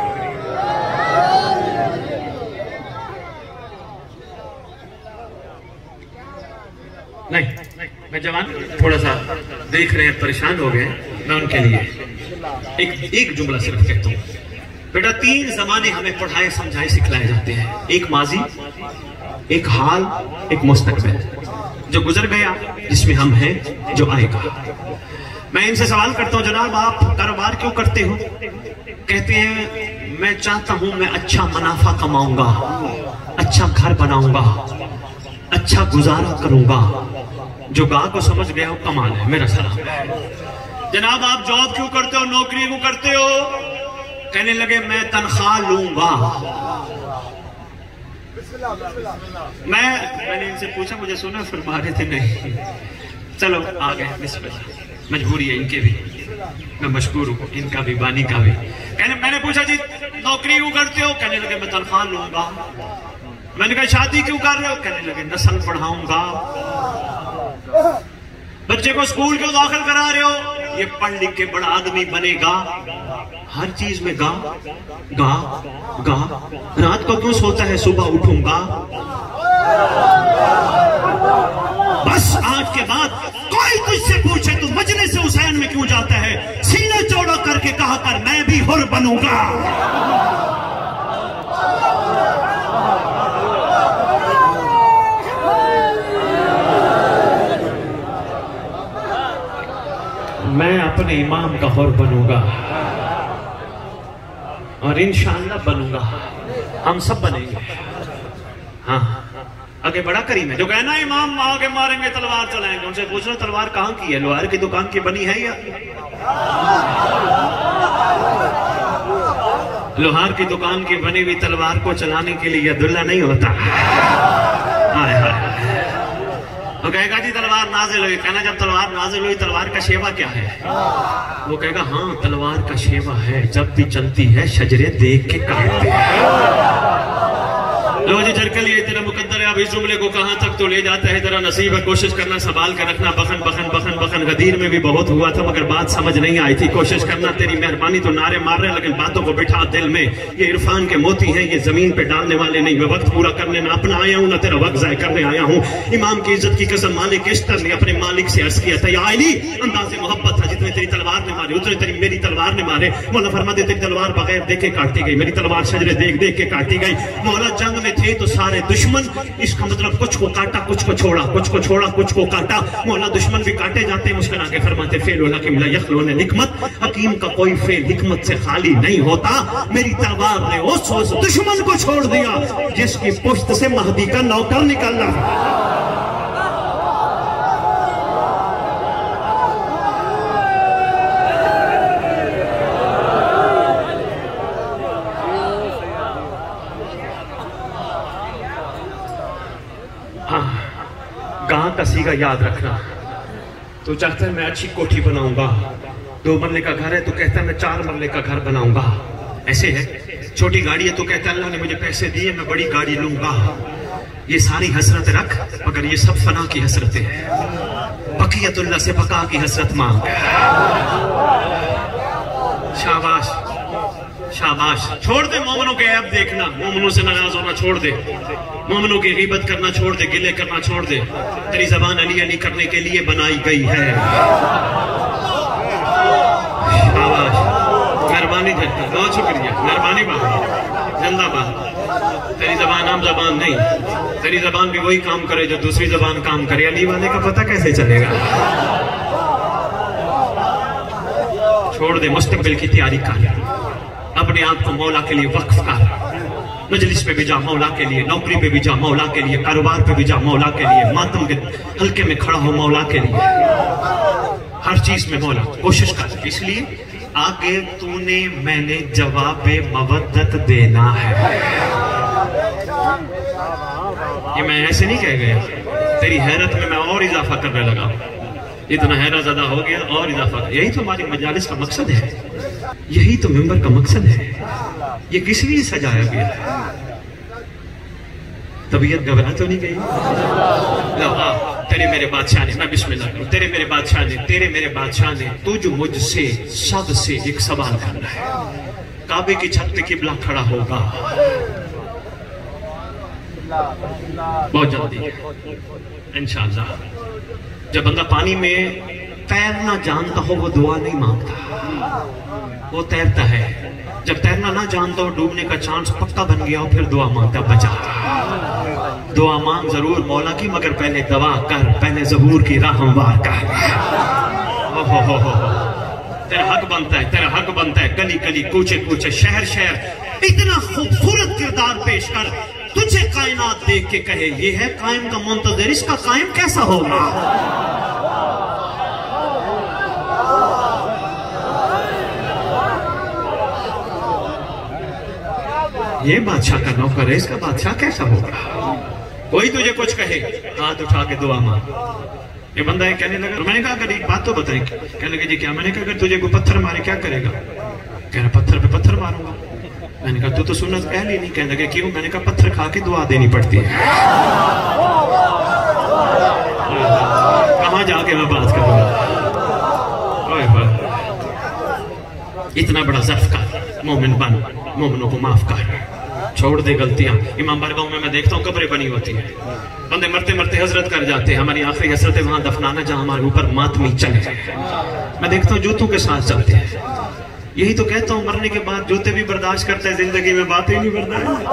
नहीं, मैं जवान थोड़ा सा देख रहे हैं, परेशान हो गए, मैं उनके लिए एक जुमला सिर्फ कहता हूँ। बेटा 3 जमाने हमें पढ़ाए समझाए सिखलाए जाते हैं, एक माजी, एक हाल, एक मुस्तकबिल। जो गुजर गया, जिसमें हम हैं, जो आएगा। मैं इनसे सवाल करता हूँ, जनाब आप कारोबार क्यों करते हो? कहते हैं मैं चाहता हूं मैं अच्छा मुनाफा कमाऊंगा, अच्छा घर बनाऊंगा, अच्छा गुजारा करूंगा। जो गा को समझ गया हो कमाल है, मेरा सलाम है। जनाब आप जॉब क्यों करते हो, नौकरी क्यों करते हो? कहने लगे मैं तनख्वाह लूंगा। मैंने इनसे पूछा, मुझे सुना फरमा रहे थे नहीं। चलो आ गए, मजबूरी है इनके भी, मैं मशकूर हूँ, इनका भी, बानी का भी। कहने मैंने पूछा जी नौकरी क्यों करते हो? कहने लगे मैं तनख्वाह लूंगा। मैंने कहा शादी क्यों कर रहे हो? कहने लगे नस्ल बढ़ाऊंगा। बच्चे को स्कूल क्यों दाखिल करा रहे हो? ये पढ़ लिख के बड़ा आदमी बनेगा। हर चीज में गा गा गा। रात को क्यों सोता है? सुबह उठूंगा। बस आज के बाद कोई तुझसे पूछे तू मजलिस हुसैन में क्यों जाता है, सीना चौड़ा करके कहा कर मैं भी हुर बनूंगा। मैं अपने इमाम का हुर बनूंगा और इंशाअल्लाह बनूंगा। हम सब बनेंगे। हाँ, आगे बड़ा करीम है। जो कहना इमाम आगे मारेंगे तलवार चलाएंगे, उनसे पूछना तलवार कहाँ की है? लोहार की दुकान की बनी है या? लोहार की दुकान की बनी हुई तलवार को चलाने के लिए अब्दुल्ला नहीं होता। हाय हाय। वो कहेगा जी तलवार नाजिल हुई। कहना जब तलवार नाजिल हुई तलवार का शेवा क्या है? वो कहेगा हाँ तलवार का शेवा है, जब भी चलती है शजरे देख के काटते हैं। लो जी झरकल ये तेरा मुकद्दर है। अब इस जुमले को कहां तक तो ले जाता है तेरा नसीब है। कोशिश करना संभाल के रखना। बखन बखन बखन बखन गदीर में भी बहुत हुआ था मगर बात समझ नहीं आई थी। कोशिश करना तेरी मेहरबानी। तो नारे मार रहे लेकिन बातों को बिठा दिल में। ये इरफान के मोती हैं, ये जमीन पे डालने वाले नहीं। मैं वक्त पूरा करने ना अपना आया हूँ ना तेरा वक्त जाय करने आया हूँ। इमाम की इज्जत की कसम मालिक इश्तर ने अपने मालिक से अर्ज किया था या अली अंदाज़े मोहब्बत था जितने तेरी तलवार ने मारे उतने तेरी मेरी तलवार ने मारे। मौला फरमाते तेरी तलवार बगैर देखे काटती गई, मेरी तलवार शजरे देख देख के काटती गई। मौला जंग में थे तो सारे दुश्मन, इसका मतलब कुछ को काटा कुछ को छोड़ा, कुछ को छोड़ा कुछ को काटा। मौला दुश्मन भी काटे जाते हैं। मुस्कुरा के फरमाते फेल ला यखलून हिकमत, हकीम का कोई फेल हिकमत से खाली नहीं होता। मेरी तलवार ने उस दुश्मन को छोड़ दिया जिसकी पुश्त से महदी का नौकर निकलना। गां का सीगा याद रखना। तो चाहता है मैं अच्छी कोठी बनाऊंगा, 2 मरले का घर है तो कहता है मैं 4 मरले का घर बनाऊंगा। ऐसे है। छोटी गाड़ी है तो कहता है अल्लाह ने मुझे पैसे दिए मैं बड़ी गाड़ी लूंगा। ये सारी हसरत रख मगर ये सब फना की हसरतें हैं। बकियतुल्लाह से बका की हसरत मांग। शाबाश शाबाश। छोड़ दे मोमिनों के ऐब देखना, मोमिनों से नाराज होना छोड़ दे, मोमिनों की गीबत करना छोड़ दे, गिले करना छोड़ दे। तेरी जबान अली अली करने के लिए बनाई गई है। शाबाश। मेहरबानी झटका, बहुत शुक्रिया, मेहरबानी बात जिंदाबाद। तेरी जबान आम जबान नहीं, तेरी जबान भी वही काम करे जो दूसरी जबान काम करे। अली वाले का पता कैसे चलेगा? छोड़ दे, मुस्तकबिल की तैयारी कर, अपने आप को मौला के लिए वक्फ कर। मजलिस पे भी जा मौला के लिए, नौकरी पे भी जा मौला के लिए, कारोबार पे भी जा मौला के लिए, मातम के हल्के में खड़ा हो मौला के लिए। हर चीज में मौला कोशिश कर। इसलिए आगे तूने मैंने जवाब मवद्दत देना है। ये मैं ऐसे नहीं कह गया, तेरी हैरत में मैं और इजाफा करने लगा। इतना हैरत ज़्यादा हो गया और इजाफा। यही तो हमारी मजालिस का मकसद है, यही तो मिंबर का मकसद है। ये किस लिए सजाया गया है? तबीयत घबरा तो नहीं गई? तेरे मेरे बादशाह ने, मैं बिस्मिल्लाह करूं, तेरे मेरे बादशाह ने, तेरे मेरे बादशाह ने तुझ मुझसे सबसे एक सवाल करना है। काबे की छत पे किबला खड़ा होगा बहुत जल्दी इंशाअल्लाह। जब बंदा पानी में तैरना जानता हो वो दुआ नहीं मांगता, वो तैरता है। जब तैरना ना जानता हो, डूबने का चांस पक्का बन गया हो, फिर दुआ मांगता बचा। दुआ मांग जरूर मौला की मगर पहले दवा कर, पहले ज़बूर की राह हमवार कर। हो तेरा हक बनता है, तेरा हक बनता है। गली गली कूचे कूचे शहर शहर इतना खूबसूरत किरदार पेश कर, तुझे कायनात देख के कहे ये है कायम का मुंतज़िर, इसका कायम कैसा होगा? ये बादशाह का नौकर है, इसका बादशाह कैसा होगा? कोई तुझे कुछ कहे हाथ उठा के दुआ मांग। ये बंदा है कहने लगा, मैंने कहा अगर एक बात तो बताएं। कहने लगे जी क्या? मैंने कहा अगर तुझे कोई पत्थर मारे क्या करेगा? कह रहा पत्थर पे पत्थर मारूंगा। मैंने कहा तू तो सुन्नत पहले ही नहीं। कहने लगे क्यों? मैंने कहा पत्थर खा के दुआ देनी पड़ती है। कहाँ जाके मैं बात करूंगा? इतना बड़ा ज़र्फ कर, मोमिन बन, मोमिनों को माफ कर, छोड़ दे गलतियां। इमाम बारगाह में मैं देखता हूँ कब्रें बनी होती है, बंदे मरते मरते हजरत कर जाते हैं। हमारी आखिरी हसरत है वहां दफनाना जहां हमारे ऊपर मातमी चले। मैं देखता हूँ जूतों के साथ चलते हैं। यही तो कहता हूँ मरने के बाद जूते भी बर्दाश्त करते हैं, जिंदगी में बात ही नहीं बर्दाश्त।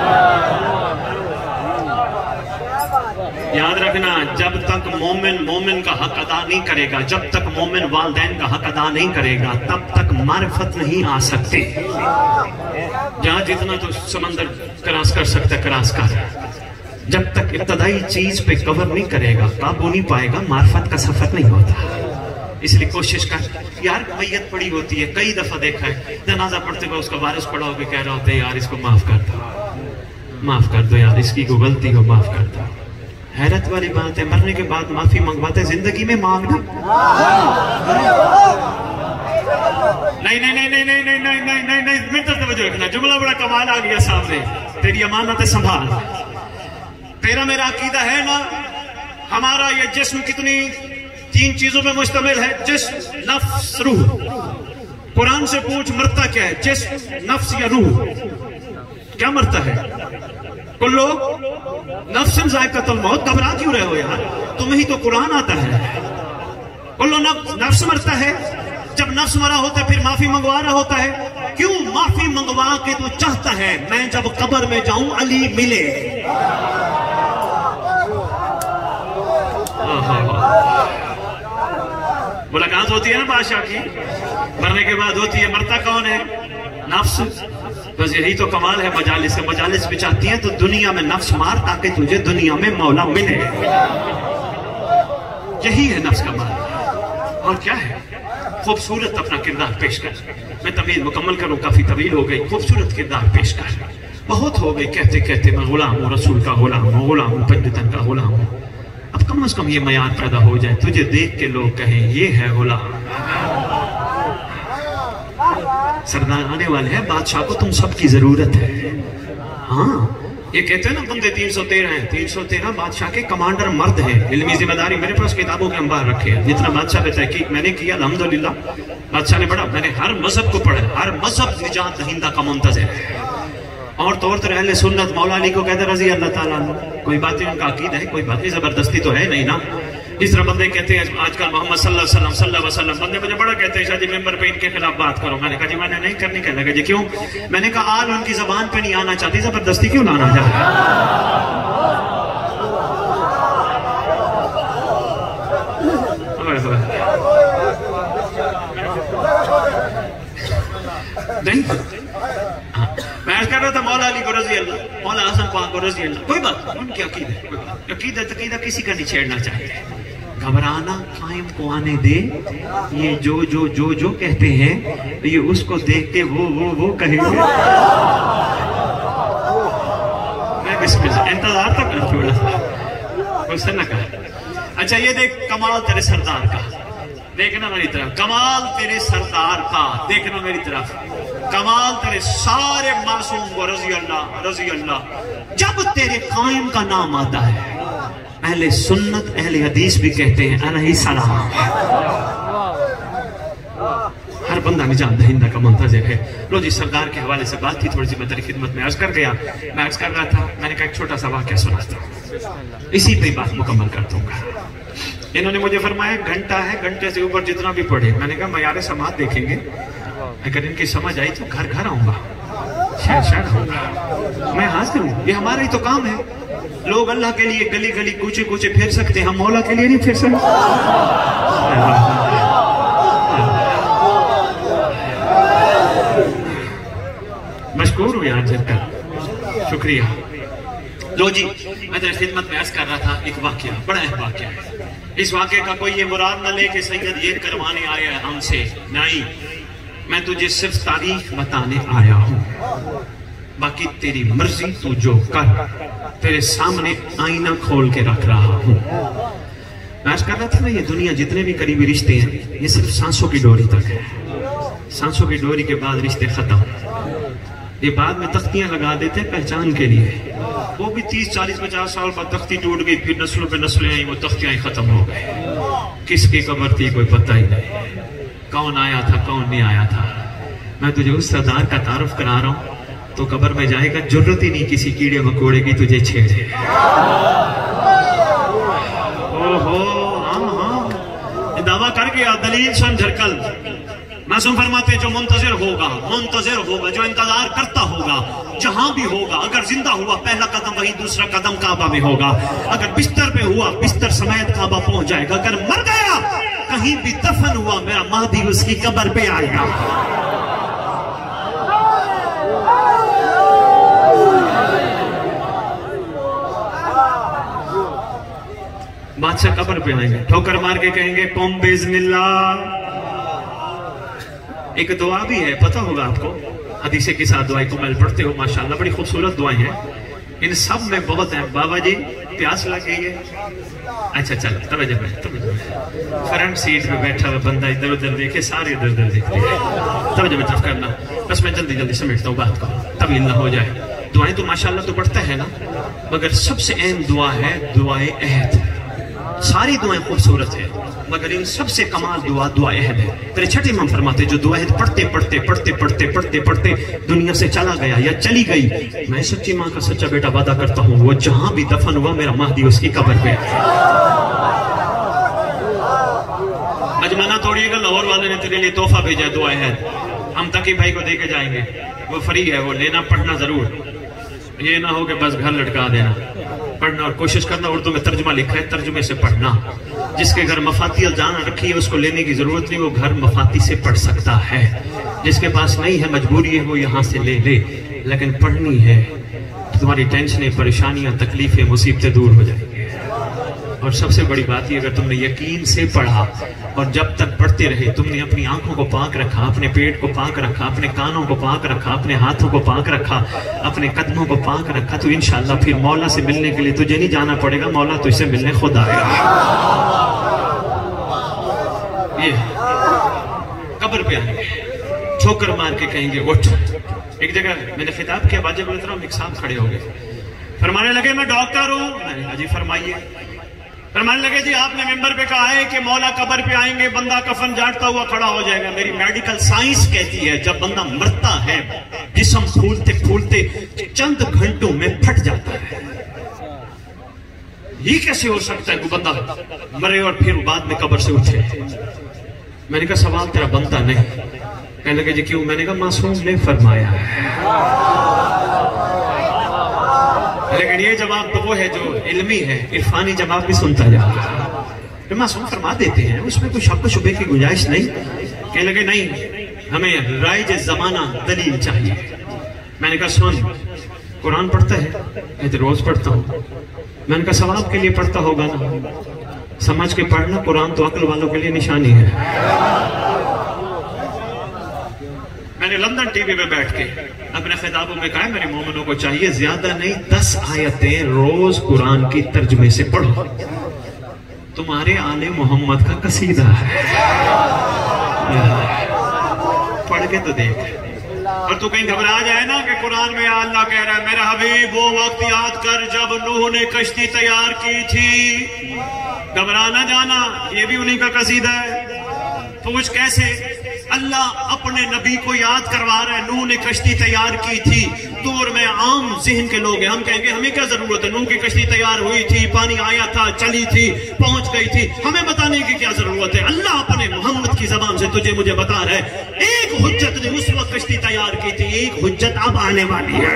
याद रखना, जब तक मोमिन मोमिन का हक अदा नहीं करेगा, जब तक मोमिन वालिदैन का हक अदा नहीं करेगा, तब तक मारिफत नहीं आ सकती। जहां जितना तो समंदर क्रॉस कर सकता क्रॉस कर, जब तक इब्तदाई चीज पे कवर नहीं करेगा, काबू नहीं पाएगा, मारिफत का सफर नहीं होता। इसलिए कोशिश कर यार। मैयत पड़ी होती है, कई दफा देखा है, जनाजा पढ़ते हुए उसका वारिस पड़ा होकर कह रहा होता है यार इसको माफ कर दो, माफ कर दो यार, इसकी को गलती को माफ कर दो। हैरत वाली बात है, मरने के बाद माफी मंगवाते, जिंदगी में मांगना नहीं नहीं नहीं नहीं नहीं नहीं नहीं नहीं नहीं नहीं। मिनट तवज्जो रखना, जुमला बड़ा कमाल आ गया सामने। तेरी अमानत है संभाल। तेरा मेरा अकीदा है ना, हमारा ये जिस्म कितनी 3 चीजों में मुश्तमिल है, जिस्म, नफ्स, रूह। कुरान से पूछ मरता क्या है, जिस्म, नफ्स या रूह? क्या मरता है? कुल्लो नफ्सन ज़ायक़तुल मौत। घबरा क्यों रहे हो यार? तुम्हें ही तो कुरान आता है। कुल्लो नफ्स मरता है। जब नफ्स मरा होता है फिर माफी मंगवा रहा होता है। क्यों माफी मंगवा के तो चाहता है मैं जब कब्र में जाऊं अली मिले। मुलाकात होती है ना बादशाह की, मरने के बाद होती है। मरता कौन है? नफ्स। बस यही तो कमाल है मजालिस का। मजालिस भी चाहती है तो दुनिया में नफ्स मार ताकि तुझे दुनिया में मौला मिले। यही है नफ्स का माल। और क्या है? खूबसूरत अपना किरदार पेश कर। मैं तवील मुकम्मल करूं, काफी तवील हो गई। खूबसूरत किरदार पेश कर। बहुत हो गई कहते कहते मैं गुलाम हूं, रसूल का गुलाम हूं, गुलाम हूं, पंजतन का गुलाम हूं। अब कम से कम ये मयार पैदा हो जाए, तुझे देख के लोग कहें ये है गुलाम। सरदार आने वाले हैं, बादशाह को तुम सबकी जरूरत है। हाँ, ये कहते हैं ना बंदे 313 हैं। 313 बादशाह के कमांडर मर्द हैं। इल्मी जिम्मेदारी मेरे पास किताबों के अंबार रखे हैं। जितना बादशाह पे तहकीक मैंने किया अल्हम्दुलिल्लाह, बादशाह ने पढ़ा, मैंने हर मजहब को पढ़ा। हर मजहब निजात दहिंदा का मुंतज़िर है। और तौर पर अहले सुन्नत मौला अली को कहते रजी अल्लाह ताला अन्हु। कोई बात नहीं, उनका अकीदा है, कोई बात नहीं, जबरदस्ती तो है नहीं ना। इस तरह बंदे कहते हैं आजकल मोहम्मद सल्लल्लाहु अलैहि वसल्लम, बंदे मुझे बड़ा कहते हैं शादी मेंबर पे इनके खिलाफ बात करो। मैंने कहा जी मैंने नहीं करनी। कहने लगे जी क्यों? मैंने कहा आल उनकी जबान पे नहीं आना चाहती, जबरदस्ती क्यों लाना चाहती? नहीं, मैं कर रहा था मौला अली को रजी अल्लाह, मौला हसन पाक को रजी अल्लाह। कोई बात उनकी अकीदा किसी का नहीं छेड़ना चाहिए। घबराना कायम को आने दे। ये जो जो जो जो कहते हैं तो ये उसको देख के वो कहेंगे। मैं बिस्मिल्लाह इंतजार तो कर थोड़ा सा, उससे न कहा। अच्छा ये देख कमाल तेरे सरदार का, देखना मेरी तरफ। कमाल तेरे सरदार का, देखना मेरी तरफ। कमाल तेरे सारे मासूम को रजी अल्लाह। जब तेरे कायम का नाम आता है, अहले सुन्नत अहले हदीस भी कहते हैं अलैहि सलाम। हर बंदा निजात दहिंदा का मुंतज़िर है। लो जी, सरदार के हवाले से बात थी, थोड़ी सी मैं तेरी खिदमत में अर्ज कर गया। मैं अर्ज कर रहा था, मैंने कहा एक छोटा सा वाक़या सुनाता हूँ, इसी पे बात मुकम्मल कर दूंगा। इन्होंने मुझे फरमाया घंटा है, घंटे से ऊपर जितना भी पढ़े। मैंने कहा मयार समात देखेंगे, अगर इनकी समझ आई तो घर घर आऊंगा, शहर आऊंगा, मैं हाजिर हूँ। ये हमारा ही तो काम है। लोग अल्लाह के लिए गली गली कूचे कूचे फिर सकते हैं, हम मौला के लिए नहीं फिर सकते। मशकूर हूँ यार जिनका, शुक्रिया। लो जी, मैं तेरी खिदमत में अर्ज कर रहा था एक वाकया, बड़ा अहम वाकया है। इस वाकये का कोई ये मुराद न ले कि सैयद ये करवाने आया है हमसे, नहीं। मैं तुझे सिर्फ तारीख बताने आया हूँ, बाकी तेरी मर्जी तू जो कर। तेरे सामने आईना खोल के रख रहा हूँ। मैं अर्ज कर रहा था ना, ये दुनिया जितने भी करीबी रिश्ते हैं ये सिर्फ सांसों की डोरी तक है। सांसों की डोरी के बाद रिश्ते खत्म। ये बाद में तख्तियां लगा देते हैं पहचान के लिए, वो भी 30, 40, 50 साल बाद तख्ती टूट गई, फिर नस्लों पे नस्लें आई, वो तख्तियां खत्म हो गई। किसकी कब्र थी कोई पता ही नहीं, कौन आया था कौन नहीं आया था। मैं तुझे उस सरदार का तारुफ करा रहा हूं, तो कब्र में जाएगा, जरूरत ही नहीं किसी कीड़े मकोड़े की तुझे छेड़े। ओहो, हाँ, दावा कर गया, दलील सुन झरकल। मासूम फरमाते जो मुंतजिर होगा, जो इंतजार करता होगा, जहां भी होगा, अगर जिंदा हुआ पहला कदम वही, दूसरा कदम काबा में होगा। अगर बिस्तर पे हुआ, बिस्तर समेत काबा पहुंच जाएगा। अगर मर गया, कहीं भी दफन हुआ, मेरा महदी उसकी कब्र पे आएगा। बादशाह कब्र पे आएंगे, ठोकर मार के कहेंगे कुम बिस्मिल्लाह। एक दुआ भी है, पता होगा आपको, हदीसे के साथ दुआएं कुमल पढ़ते हो माशाल्लाह, बड़ी खूबसूरत दुआएं हैं। इन सब में बहुत है। बाबा जी प्यास लग गई है, अच्छा चलो तवज्जो फ्रंट सीट पे बैठा हुआ बंदा इधर उधर देखे, सारे इधर उधर देखते हैं, तवज्जो में तरफ करना। बस मैं जल्दी जल्दी समेटता हूँ बात को, तभी ना हो जाए। दुआएं तो माशाल्लाह तो पढ़ता है ना, मगर सबसे अहम दुआ है दुआए अहद। सारी दुआएं खूबसूरत है, मगर इन सबसे कमाल दुआ अहद है। तेरे छठे इमाम फरमाते जो दुआ अहद पढ़ते पढ़ते पढ़ते पढ़ते पढ़ते पढ़ते दुनिया से चला गया या चली गई, मैं सच्ची माँ का सच्चा बेटा वादा करता हूँ, वो जहां भी दफन हुआ, मेरा महदी उसकी कब्र पे। अजमाना तोड़िएगा, लाहौर वाले ने तेरे लिए तोहफा भेजा दुआ अहद, हम तकी भाई को दे के जाएंगे, वो फ्री है, वो लेना पढ़ना जरूर। ये ना हो कि बस घर लटका देना, पढ़ना और कोशिश करना। उर्दू में तर्जुमा लिखा है, तर्जुमे से पढ़ना। जिसके घर मफाती जान रखी है उसको लेने की जरूरत नहीं, वो घर मफाती से पढ़ सकता है। जिसके पास नहीं है, मजबूरी है, वो यहाँ से ले ले, लेकिन पढ़नी है। तुम्हारी टेंशनें, परेशानियां, तकलीफें, मुसीबतें दूर हो जाएंगी। और सबसे बड़ी बात ये, अगर तुमने यकीन से पढ़ा और जब तक पढ़ते रहे, तुमने अपनी आंखों को पाक रखा, अपने पेट को पाक रखा, अपने कानों को पाक रखा, अपने हाथों को पाक रखा, अपने कदमों को पाक रखा, तो इंशाअल्लाह फिर मौला से मिलने के लिए तुझे नहीं जाना पड़ेगा, मौला तुझसे मिलने खुद आएगा। ये कब्र पे आएंगे, ठोकर मार के कहेंगे उठ। एक जगह मैंने खिताब किया, बाजे बोल रहा हूँ, एक साहब खड़े हो गए, फरमाने लगे मैं डॉक्टर हूँ। मैंने कहा जी फरमाइए। फरमाने लगे जी आपने मेंबर पे कहा है कि मौला कब्र पे आएंगे, बंदा कफन झाड़ता हुआ खड़ा हो जाएगा। मेरी मेडिकल साइंस कहती है जब बंदा मरता है, जिस्म फूलते फूलते चंद घंटों में फट जाता है। ये कैसे हो सकता है कि बंदा मरे और फिर बाद में कब्र से उठे? मैंने कहा सवाल तेरा बनता नहीं। कहने लगे जी क्यों? मैंने कहा मासूम ने फरमाया है। लेकिन ये जवाब तो वो है जो इल्मी है, इरफानी जवाब भी सुनता जा। तो मासूम फरमा देते हैं, उसमें कोई शक शुबे की गुंजाइश नहीं। कहने लगे नहीं, हमें राइज जमाना दलील चाहिए। मैंने कहा सुन, कुरान पढ़ता है? कहते रोज पढ़ता हूँ। मैंने कहा सवाब के लिए पढ़ता होगा ना, समझ के पढ़ना, कुरान तो अक्ल वालों के लिए निशानी है। मैंने लंदन टीवी में बैठ के अपने खिताबों में कहा मेरे मोमिनों को चाहिए ज्यादा नहीं 10 आयतें रोज कुरान की तर्जुमे से पढ़ो। तुम्हारे आले मोहम्मद का कसीदा है, पढ़ के तो देख। और तू कहीं घबरा जाए ना कि कुरान में अल्लाह कह रहा है मेरा हबीब वो वक्त याद कर जब नूह ने कश्ती तैयार की थी। घबरा ना जाना, ये भी उन्हीं का कसीदा है। पूछ कैसे? अल्लाह अपने नबी को याद करवा रहा है, नूह ने कश्ती तैयार की थी। दूर में आम ज़हन के लोग हैं, हम कहेंगे हमें क्या जरूरत है, नूह की कश्ती तैयार हुई थी, पानी आया था, चली थी, पहुंच गई थी, हमें बताने की क्या जरूरत है? अल्लाह अपने मोहम्मद की जबान से तुझे मुझे बता रहा है एक हुज्जत ने उस वक्त कश्ती तैयार की थी, एक हुज्जत अब आने वाली है।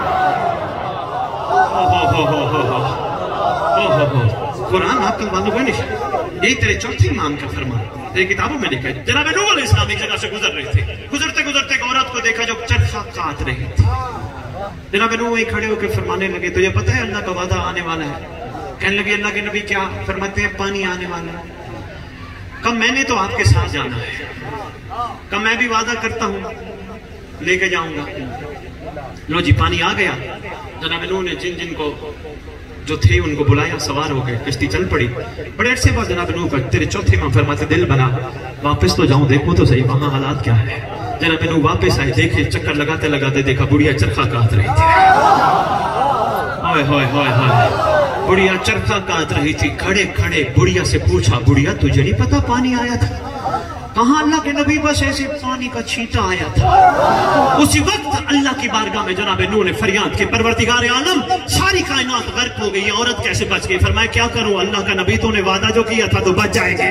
कुरान आपके वालों का निशान। ये तेरे चौथे इमाम का फरमान तेरी किताबों में लिखा है। जनाब नूह अलैहिस्सलाम एक जगह से गुजर रहे थे, गुजरते गुजरते एक औरत को देखा जो चरखा काट रही थी। जनाब नूह वहीं खड़े होकर फरमाने लगे तुझे पता है अल्लाह का वादा आने वाला है? कहने लगे अल्लाह के नबी क्या? फरमाते हैं पानी आने वाला है। कब मैंने तो आपके साथ जाना है, कब मैं भी वादा करता हूँ लेके जाऊंगा। लो जी पानी आ गया। जनाब नूह ने जिन जिन को जो थे उनको बुलाया, सवार हो गए, किश्ती चल पड़ी। बड़े अरसे बाद जनाब नूह का तेरे चौथे इमाम फरमाते दिल बना वापस तो जाऊं, देखो तो सही वहां हालात क्या है। जनाब नू वापस आए, देखे चक्कर लगाते लगाते देखा बुढ़िया चरखा काट रही थी। हाय हाय हाय हाय, बुढ़िया चरखा काट रही थी। खड़े खड़े बुढ़िया से पूछा, बुढ़िया तुझे नहीं पता पानी आया था? कहाँ अल्लाह के नबी, बस ऐसे पानी का छींटा आया था। उसी वक्त अल्लाह की बारगाह में जनाब नूह ने फरियाद की, परवरदिगार आलम सारी कायनात गर्क हो गई, औरत कैसे बच गई? फरमाया क्या करूं, अल्लाह का नबी तूने वादा जो किया था तो बच जाएंगे।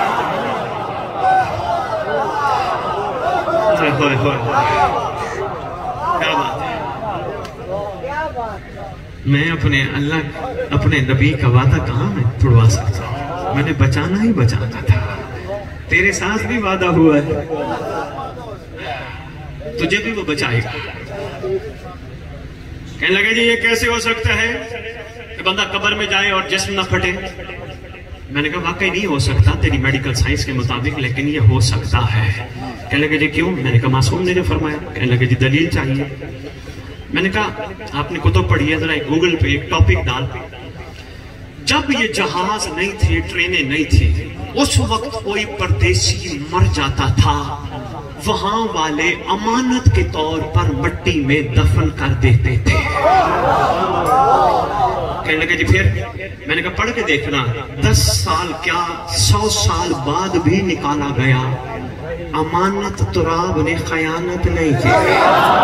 क्या बात है, मैं अपने नबी का वादा कहाँ मैं तोड़वा सकता हूँ? मैंने बचाना ही बचाना था। तेरे साथ भी वादा हुआ है, तुझे भी वो बचाएगा। कहने लगे जी ये कैसे हो सकता है कि बंदा कब्र में जाए और जिस्म ना फटे? मैंने कहा वाकई नहीं हो सकता तेरी मेडिकल साइंस के मुताबिक, लेकिन ये हो सकता है। कहने लगे जी क्यों? मैंने कहा मासूम ने जो फरमाया। कहने लगे जी दलील चाहिए। मैंने कहा आपने कुतुब पढ़ी है, जरा गूगल पे एक टॉपिक डाल, जब ये जहाज नहीं थे, ट्रेनें नहीं थी, उस वक्त कोई परदेसी मर जाता था, वहां वाले अमानत के तौर पर मिट्टी में दफन कर देते थे। कहने लगे जी फिर? मैंने कहा पढ़ के देखना, 10 साल क्या 100 साल बाद भी निकाला गया, अमानत तुराब ने खयानत नहीं की।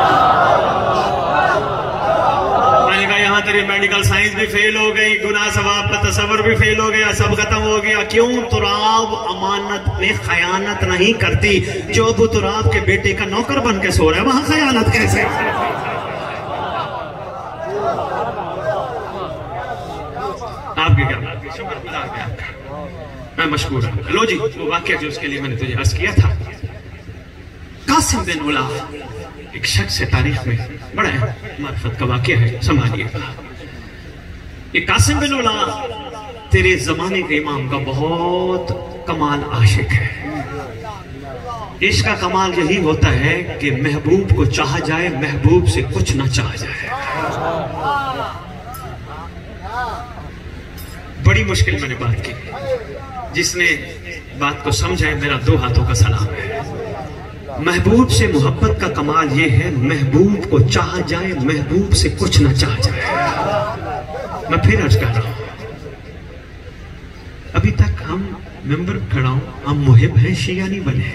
मैंने कहा यहाँ तेरी मेडिकल साइंस भी फेल हो गई, गुनाह सवाब का तस्वर भी फेल हो गया, सब खत्म हो गया। क्यों? तुराब अमानत में खयानत नहीं करती। जो अबू तुराब के बेटे का नौकर बन के सो रहा है, वहां खयानत कैसे? आपके क्या बात है? शुक्र खुदा का आपका, मैं मशहूर हूं। लो जी वो वाक्य जो उसके लिए मैंने तुझे अर्ज किया था, कासिम बिन उला एक शख्स है तारीख में, बड़ा मार्फत का वाक्य है, संभालिएगा। ये कासिम बिन उला तेरे जमाने के इमाम का बहुत कमाल आशिक है। इश्क का कमाल यही होता है कि महबूब को चाहा जाए, महबूब से कुछ ना चाहा जाए। बड़ी मुश्किल मैंने बात की, जिसने बात को समझा है मेरा 2 हाथों का सलाम है। महबूब से मोहब्बत का कमाल यह है, महबूब को चाहा जाए, महबूब से कुछ ना चाहा जाए। मैं फिर अर्ज कर रहा हूं, अभी तक हम मेंबर खड़ा हूं, हम मुहिब हैं, शिया नहीं बने।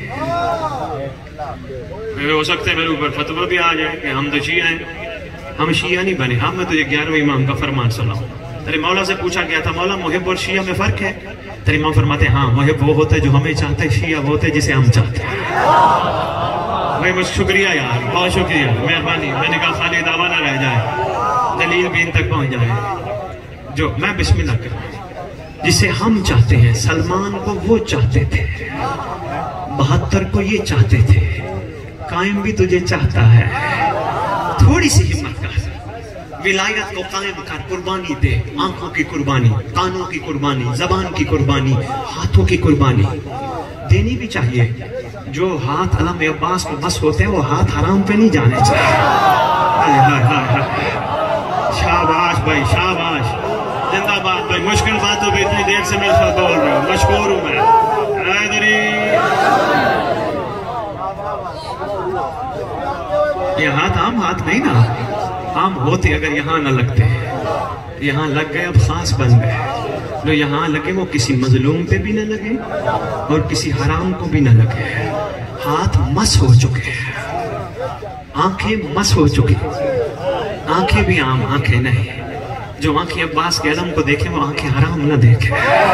हो सकता है मेरे ऊपर फतवा भी आ जाए कि हम तो शिया हैं, हम शिया नहीं बने। हाँ मैं तुझे 11वें इमाम का फरमान सुनाऊं। तेरे मौला से पूछा गया था, मौला मुहिब और शिया में फर्क है? तेरे इमाम फरमाते हाँ, मुहिब वो होता है जो हमें चाहते हैं, शिया वो होता है जिसे हम चाहते हैं। भाई बस शुक्रिया यार, बहुत शुक्रिया, मेहरबानी। मैंने कहा खाली दावा ना रह जाए, दलील भी इन तक पहुंच जाए। जो मैं बिस्मिल्लाह कर, जिसे हम चाहते हैं, सलमान को वो चाहते थे, 72 को ये चाहते थे, कायम भी तुझे चाहता है। थोड़ी सी हिम्मत कर, विलायत को कायम कर, कुर्बानी दे, आंखों की कुर्बानी, कानों की कुर्बानी, जबान की कुर्बानी, हाथों की कुर्बानी देनी भी चाहिए। जो हाथ अलम अब्बास को मस होते हैं, वो हाथ हराम पे नहीं जाने चाहिए। शाबाश भाई, शाबाश, जिंदाबाद भाई। मुश्किल बातों पे इतनी देर से मेरे साथ बोल रहे हो, मशहूर हूं मैं। ये हाथ आम हाथ नहीं ना, आम होते अगर यहाँ न लगते, यहाँ लग गए अब खास बन गए। जो यहाँ लगे वो किसी मजलूम पे भी न लगे और किसी हराम को भी न लगे। हाथ मस हो चुके हैं, आंखें मस हो चुकी, आंखें भी आम आंखें नहीं। जो आंखें अब्बास के आलम को देखें वो आंखें हराम न देखें।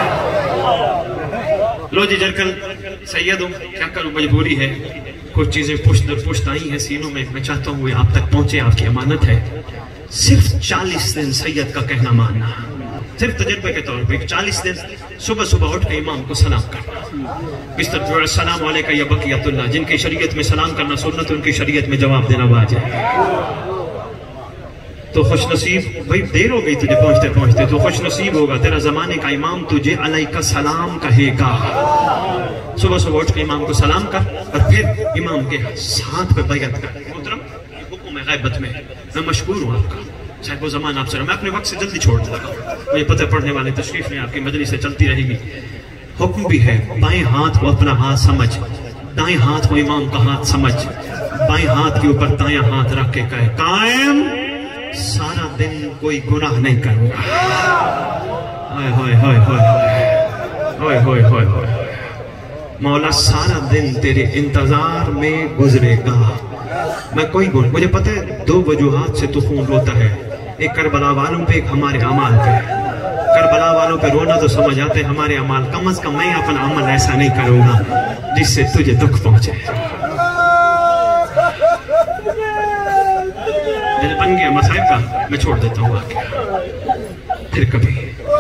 लो जी जरकल सैयद हूं, क्या करूं, मजबूरी है। कुछ चीजें पुश्त आई हैं सीनों में, मैं चाहता हूँ आप तक पहुंचे, आपकी अमानत है। सिर्फ 40 दिन सैयद का कहना मानना, सिर्फ तजर्बे के तौर पे 40 दिन सुबह सुबह उठ के इमाम को सलाम करना। बिस्तर जो सलाम अलैका या बकियतुल्लाह, जिनकी शरीयत में सलाम करना सुन्नत, उनकी शरीयत में जवाब देना वाजिब है। तो खुश नसीब भाई, देर हो गई तुझे पहुंचते पहुंचते, तो खुश नसीब होगा, तेरा जमाने का इमाम तुझे अलैका सलाम कहेगा। सुबह सुबह उठ के इमाम को सलाम कर और फिर इमाम के साथ पे बैअत कर। मोहतरम हुक्म है गैबत में, मैं मशकूर हूँ आपका, चाहे वो जमान आपसे, मैं अपने वक्त से जल्दी छोड़ने लगा, मुझे पता पढ़ने वाले तशरीफ में आपकी मजलिस से चलती रहेगी। हुक्म भी है, बाएं हाथ को अपना हाथ समझ, दाएं हाथ को इमाम का हाथ समझ, बाएं हाथ के ऊपर दायां हाथ रख के कहे, कायम सारा दिन कोई गुनाह नहीं करूंगा। हाय हाय हाय हाय हाय हाय हाय हाय। मौला सारा दिन तेरे इंतजार में गुजरेगा। मैं कोई मुझे पता है 2 वजूहात से तू खून रोता है, एक करबला वालों पे, एक हमारे अमाल पे। करबला वालों पे रोना तो समझ आते, हमारे अमाल कम से कम मैं अपना अमल ऐसा नहीं करूंगा जिससे तुझे दुख पहुंचे। दिल बन गया मसाइब का, मैं छोड़ देता हूँ आगे फिर कभी।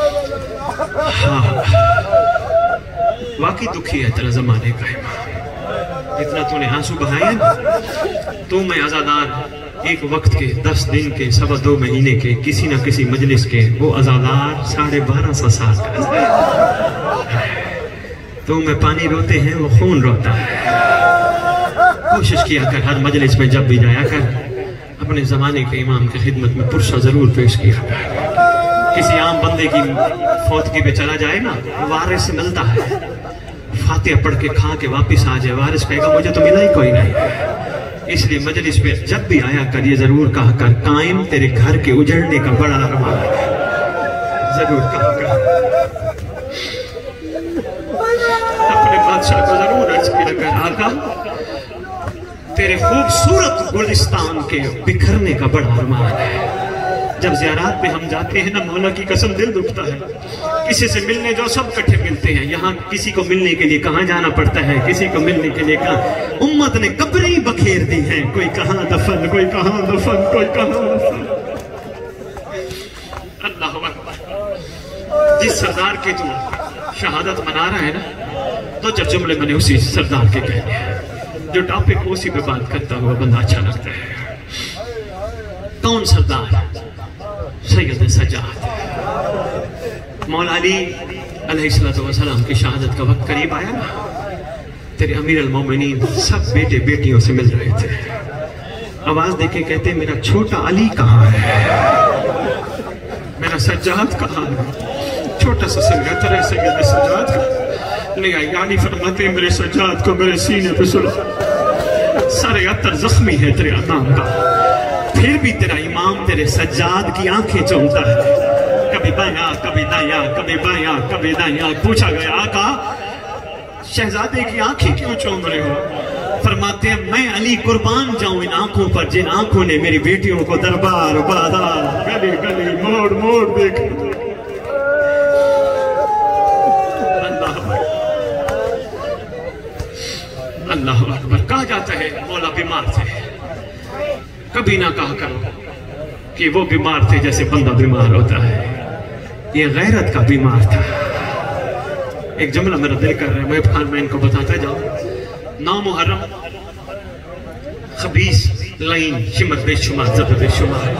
हाँ वाकई दुखी है तेरा जमाने का इमाम, इतना तूने आंसू बहाए ना। तो मैं आजादार एक वक्त के 10 दिन के 2.25 महीने के किसी ना किसी मजलिस के, वो आजादार 12.5 साल का। तो मैं पानी रोते हैं वो खून रोता है। कोशिश किया कर हर मजलिस में जब भी जाया कर अपने जमाने के इमाम की खिदमत में पुरसा जरूर पेश किया कर। किसी आम बंदे की फौतगी पे चला जाए ना, वारिस से मिलता है, फातिहा पढ़ के खा के वापिस आ जाए, वारिस कहेगा मुझे तो मिला ही कोई नहीं। इसलिए मजलिस पे जब भी आया कर ये जरूर कहा कर, कायम तेरे घर के उजड़ने का बड़ा अरमान है, जरूर कहा कर। अपने बादशाह को जरूर अर्ज किया कर, आका तेरे खूबसूरत गुलिस्तान के बिखरने का बड़ा अरमान है। जब ज़ियारत पे हम जाते हैं ना, मौला की कसम दिल दुखता है। किसी से मिलने जो सब इकट्ठे मिलते हैं, यहाँ किसी को मिलने के लिए कहाँ जाना पड़ता है, किसी को मिलने के लिए कहाँ। उम्मत ने कब्रें ही बखेर दी हैं, कोई कहाँ दफन, कोई कहाँ दफन, कोई कहाँ दफन। अल्लाह अकबर। जिस सरदार की तू शहादत मना रहा है ना, तो जब जुमले मैंने उसी सरदार के कहने हैं, जो टॉपिक उसी पे बात करता हुआ बंदा अच्छा लगता है। कौन सरदार? सैयद सज्जाद। मौला अली अलैहिस्सलाम की शहादत का वक्त करीब आया ना, तेरे अमीर अल मोमिनीन सब बेटे बेटियों से मिल रहे थे। आवाज देके कहते मेरा छोटा अली कहाँ है, मेरा सज्जाद कहाँ है। छोटा सा सिंगतर है सैयद सज्जाद का, ले आई यानी फरमाते मेरे सज्जाद को मेरे सीने पे सुला, सारे अतर जख्मी है तेरे नाम का, फिर भी तेरा इमाम तेरे सज्जाद की आंखें चूमता है, कभी बाया कभी दाया, कभी बाया कभी दाया। पूछा गया आका शहजादे की आंखें क्यों चूम रहे हो? फरमाते हैं मैं अली कुर्बान जाऊं इन आंखों पर जिन आंखों ने मेरी बेटियों को दरबार बाजार गली गली मोड़ मोड़ देख। अल्लाह अकबर। कहा जाता है मौला बीमार थे, कभी ना कहा करो कि वो बीमार थे जैसे बंदा बीमार होता है। ये गैरत का बीमार था। एक जुमला मेरा दिल कर रहा है, मैं इनको बताता जाऊं। 9 मुहर्रम खबीस लाइन शिमर बेशुमार जब बेशुमार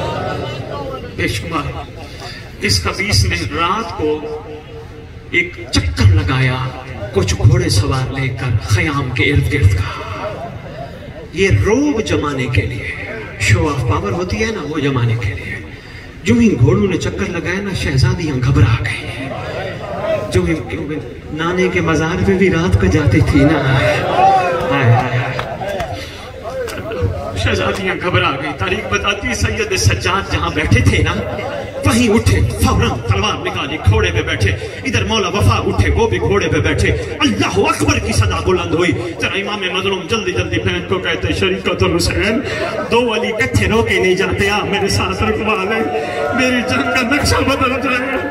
बेशुमार। इस खबीस ने रात को एक चक्कर लगाया कुछ घोड़े सवार लेकर खयाम के इर्द गिर्द का। ये रोब जमाने के लिए, शो ऑफ पावर होती है ना, वो जमाने के लिए। जो ही घोड़ों ने चक्कर लगाया ना, शहजादियां घबरा गई। जो नाने के मजार पे भी रात को जाती थी ना, शहजादियां घबरा गई। तारीख बताती सैयद सज्जाद जहां बैठे थे ना, वहीं उठे, फौरन तलवार निकाली, घोड़े पे बैठे। इधर मौला वफा उठे, वो भी घोड़े पे बैठे। अल्लाह अकबर की सदा बुलंद हुई। जरा इमाम मजलूम जल्दी जल्दी बहन को कहते शरीकतुल हुसैन, 2 अली कच्चे रोके नहीं जाते, आप मेरे साथ रुकवा ले, मेरी जंग का नक्शा बदल जाएगा।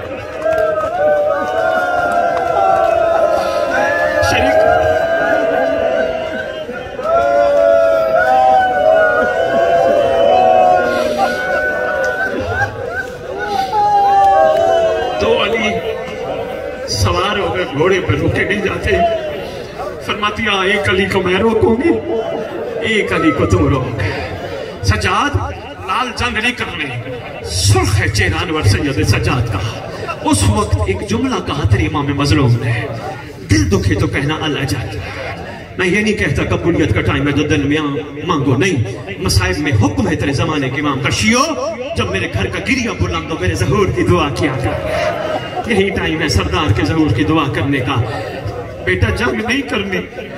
घोड़े पर रोके नहीं जाते। फरमाती एक अली को मैं रोकूंगी, एक अली को तुम रोक। सज्जाद लाल जंग नहीं करने, सुर्ख है चेहरा अनवर सैयद सज्जाद का। उस वक्त एक जुमला कहा तेरे इमाम मजलूम ने, दिल दुखे तो कहना अल्लाह जाए। मैं ये नहीं कहता कबूलियत का टाइम है तो दिल में मांगो, नहीं। मसाइब में हुक्म है तेरे जमाने के इमाम का, शियो जब मेरे घर का गिरिया बुलंद हो मेरे ज़हूर की दुआ किया कर। यही टाइम है सरदार के ज़हूर की दुआ करने का। बेटा जंग नहीं करनी,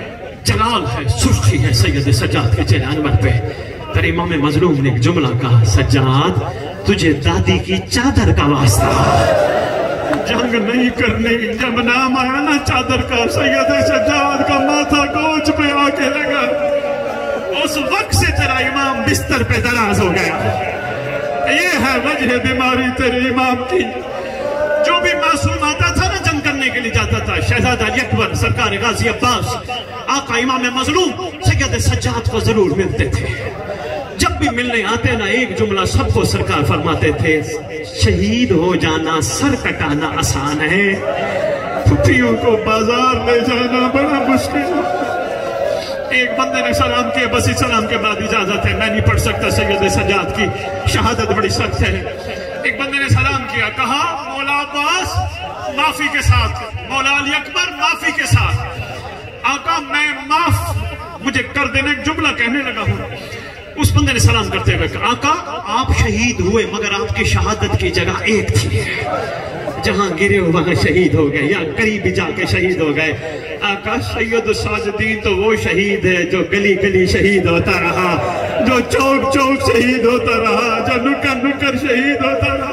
जलाल है, सुर्खी है सैयद सज्जाद के चेहरे अनवर पे। तेरे इमाम मजलूम ने एक जुमला कहा, सज्जाद तुझे दादी की चादर का वास्ता, जंग नहीं करनी। जब नाम आया ना चादर का, सैयद सज्जाद का माथा गोच पे आके लगा। उस वक्त से तेरा इमाम बिस्तर पे दराज हो गया। ये है वजह बीमारी तेरे इमाम की। जो भी मासूम आता था ना जंग करने के लिए जाता था, शहजादा अली अकबर, सरकार गाजी अब्बास, आका इमाम मजलूम सैयद सज्जाद को जरूर मिलते थे। जब भी मिलने आते ना एक जुमला सबको सरकार फरमाते थे, शहीद हो जाना सर कटाना आसान है, फुफियों को बाजार ले जाना बड़ा मुश्किल है। एक बंदे ने सलाम किया, बस इस सलाम के बाद इजाजत है, मैं नहीं पढ़ सकता, सैयद सज्जाद की शहादत बड़ी सख्त है। एक बंदे ने सलाम किया, कहा मौला अब्बास माफी के साथ, मौला अली अकबर माफी के साथ। आका मैं माफ मुझे कर देने, एक जुमला कहने लगा हूं। उस बंदे ने सलाम करते हुए कहा, आका आप शहीद हुए मगर आपकी शहादत की जगह एक थी, जहां गिरे हो वहां शहीद हो गए, या करीब जाके शहीद हो गए। आका सैयद साजुद्दीन तो वो शहीद है जो गली गली शहीद होता रहा, जो चौक चौक शहीद होता रहा, जो नुक्कड़ नुक्कड़ शहीद होता रहा।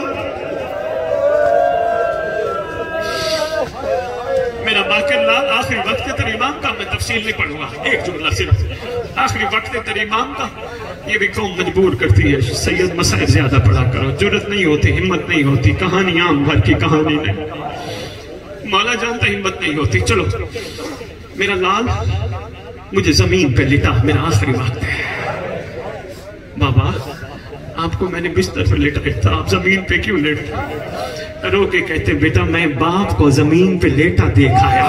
मेरा बाकिर लाल आखिरी वक्त तेरे इमाम का, मैं तफसील नहीं पढ़ूंगा, एक जुमला सिर्फ। आखिरी वक्त तेरे इमाम का, ये भी कौम मजबूर करती है, सैयद मसाइल ज्यादा पढ़ा करो, जरूरत नहीं होती, हिम्मत नहीं होती, कहानी आम भर की कहानी नहीं, मौला जानता हिम्मत नहीं होती। चलो मेरा लाल मुझे जमीन पे लिटा, मेरा आखिरी वक्त है। बाबा आपको मैंने बिस्तर पर लिटाया था, आप जमीन पे क्यों लेटे? रो के कहते, बेटा मैं बाप को जमीन पे लेटा देखाया।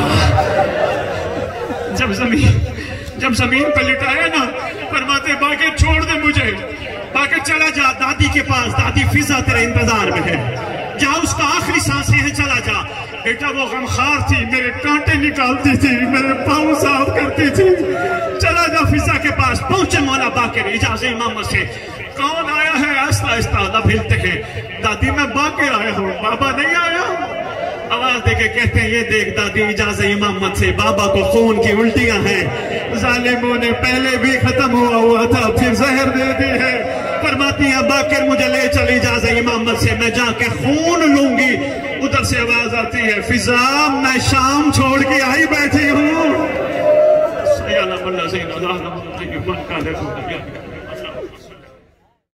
जब जमीन पे लिटाया ना, फरमाते बाकी छोड़ दे मुझे, बाकी चला जा दादी के पास, दादी फिजा तेरे इंतजार में है, जा उसका आखिरी सांसें हैं, चला जा। बेटा वो गमखार थी, मेरे कांटे निकालती थी, मेरे पाँव साफ करती थी, चला जा फिजा के पास। पहुंचे मौला बाकिर इजाज़े इमामत से, कौन आया है? आस्ता आस्ता दब हिलते हैं, दादी मैं बाकिर आया हूँ, बाबा नहीं आया। आवाज देके कहते हैं, ये देख दादी इजाज़े इमामत से, बाबा को खून की उल्टियां हैं, जालिमों ने पहले भी खत्म हुआ था, फिर जहर दे दी है। फरमाती है बाकिर मुझे ले चल इजाज़े इमामत से, मैं जाके खून लूंगी। उधर से आवाज आती है, फिजा मैं शाम छोड़ के आई बैठी हूँ।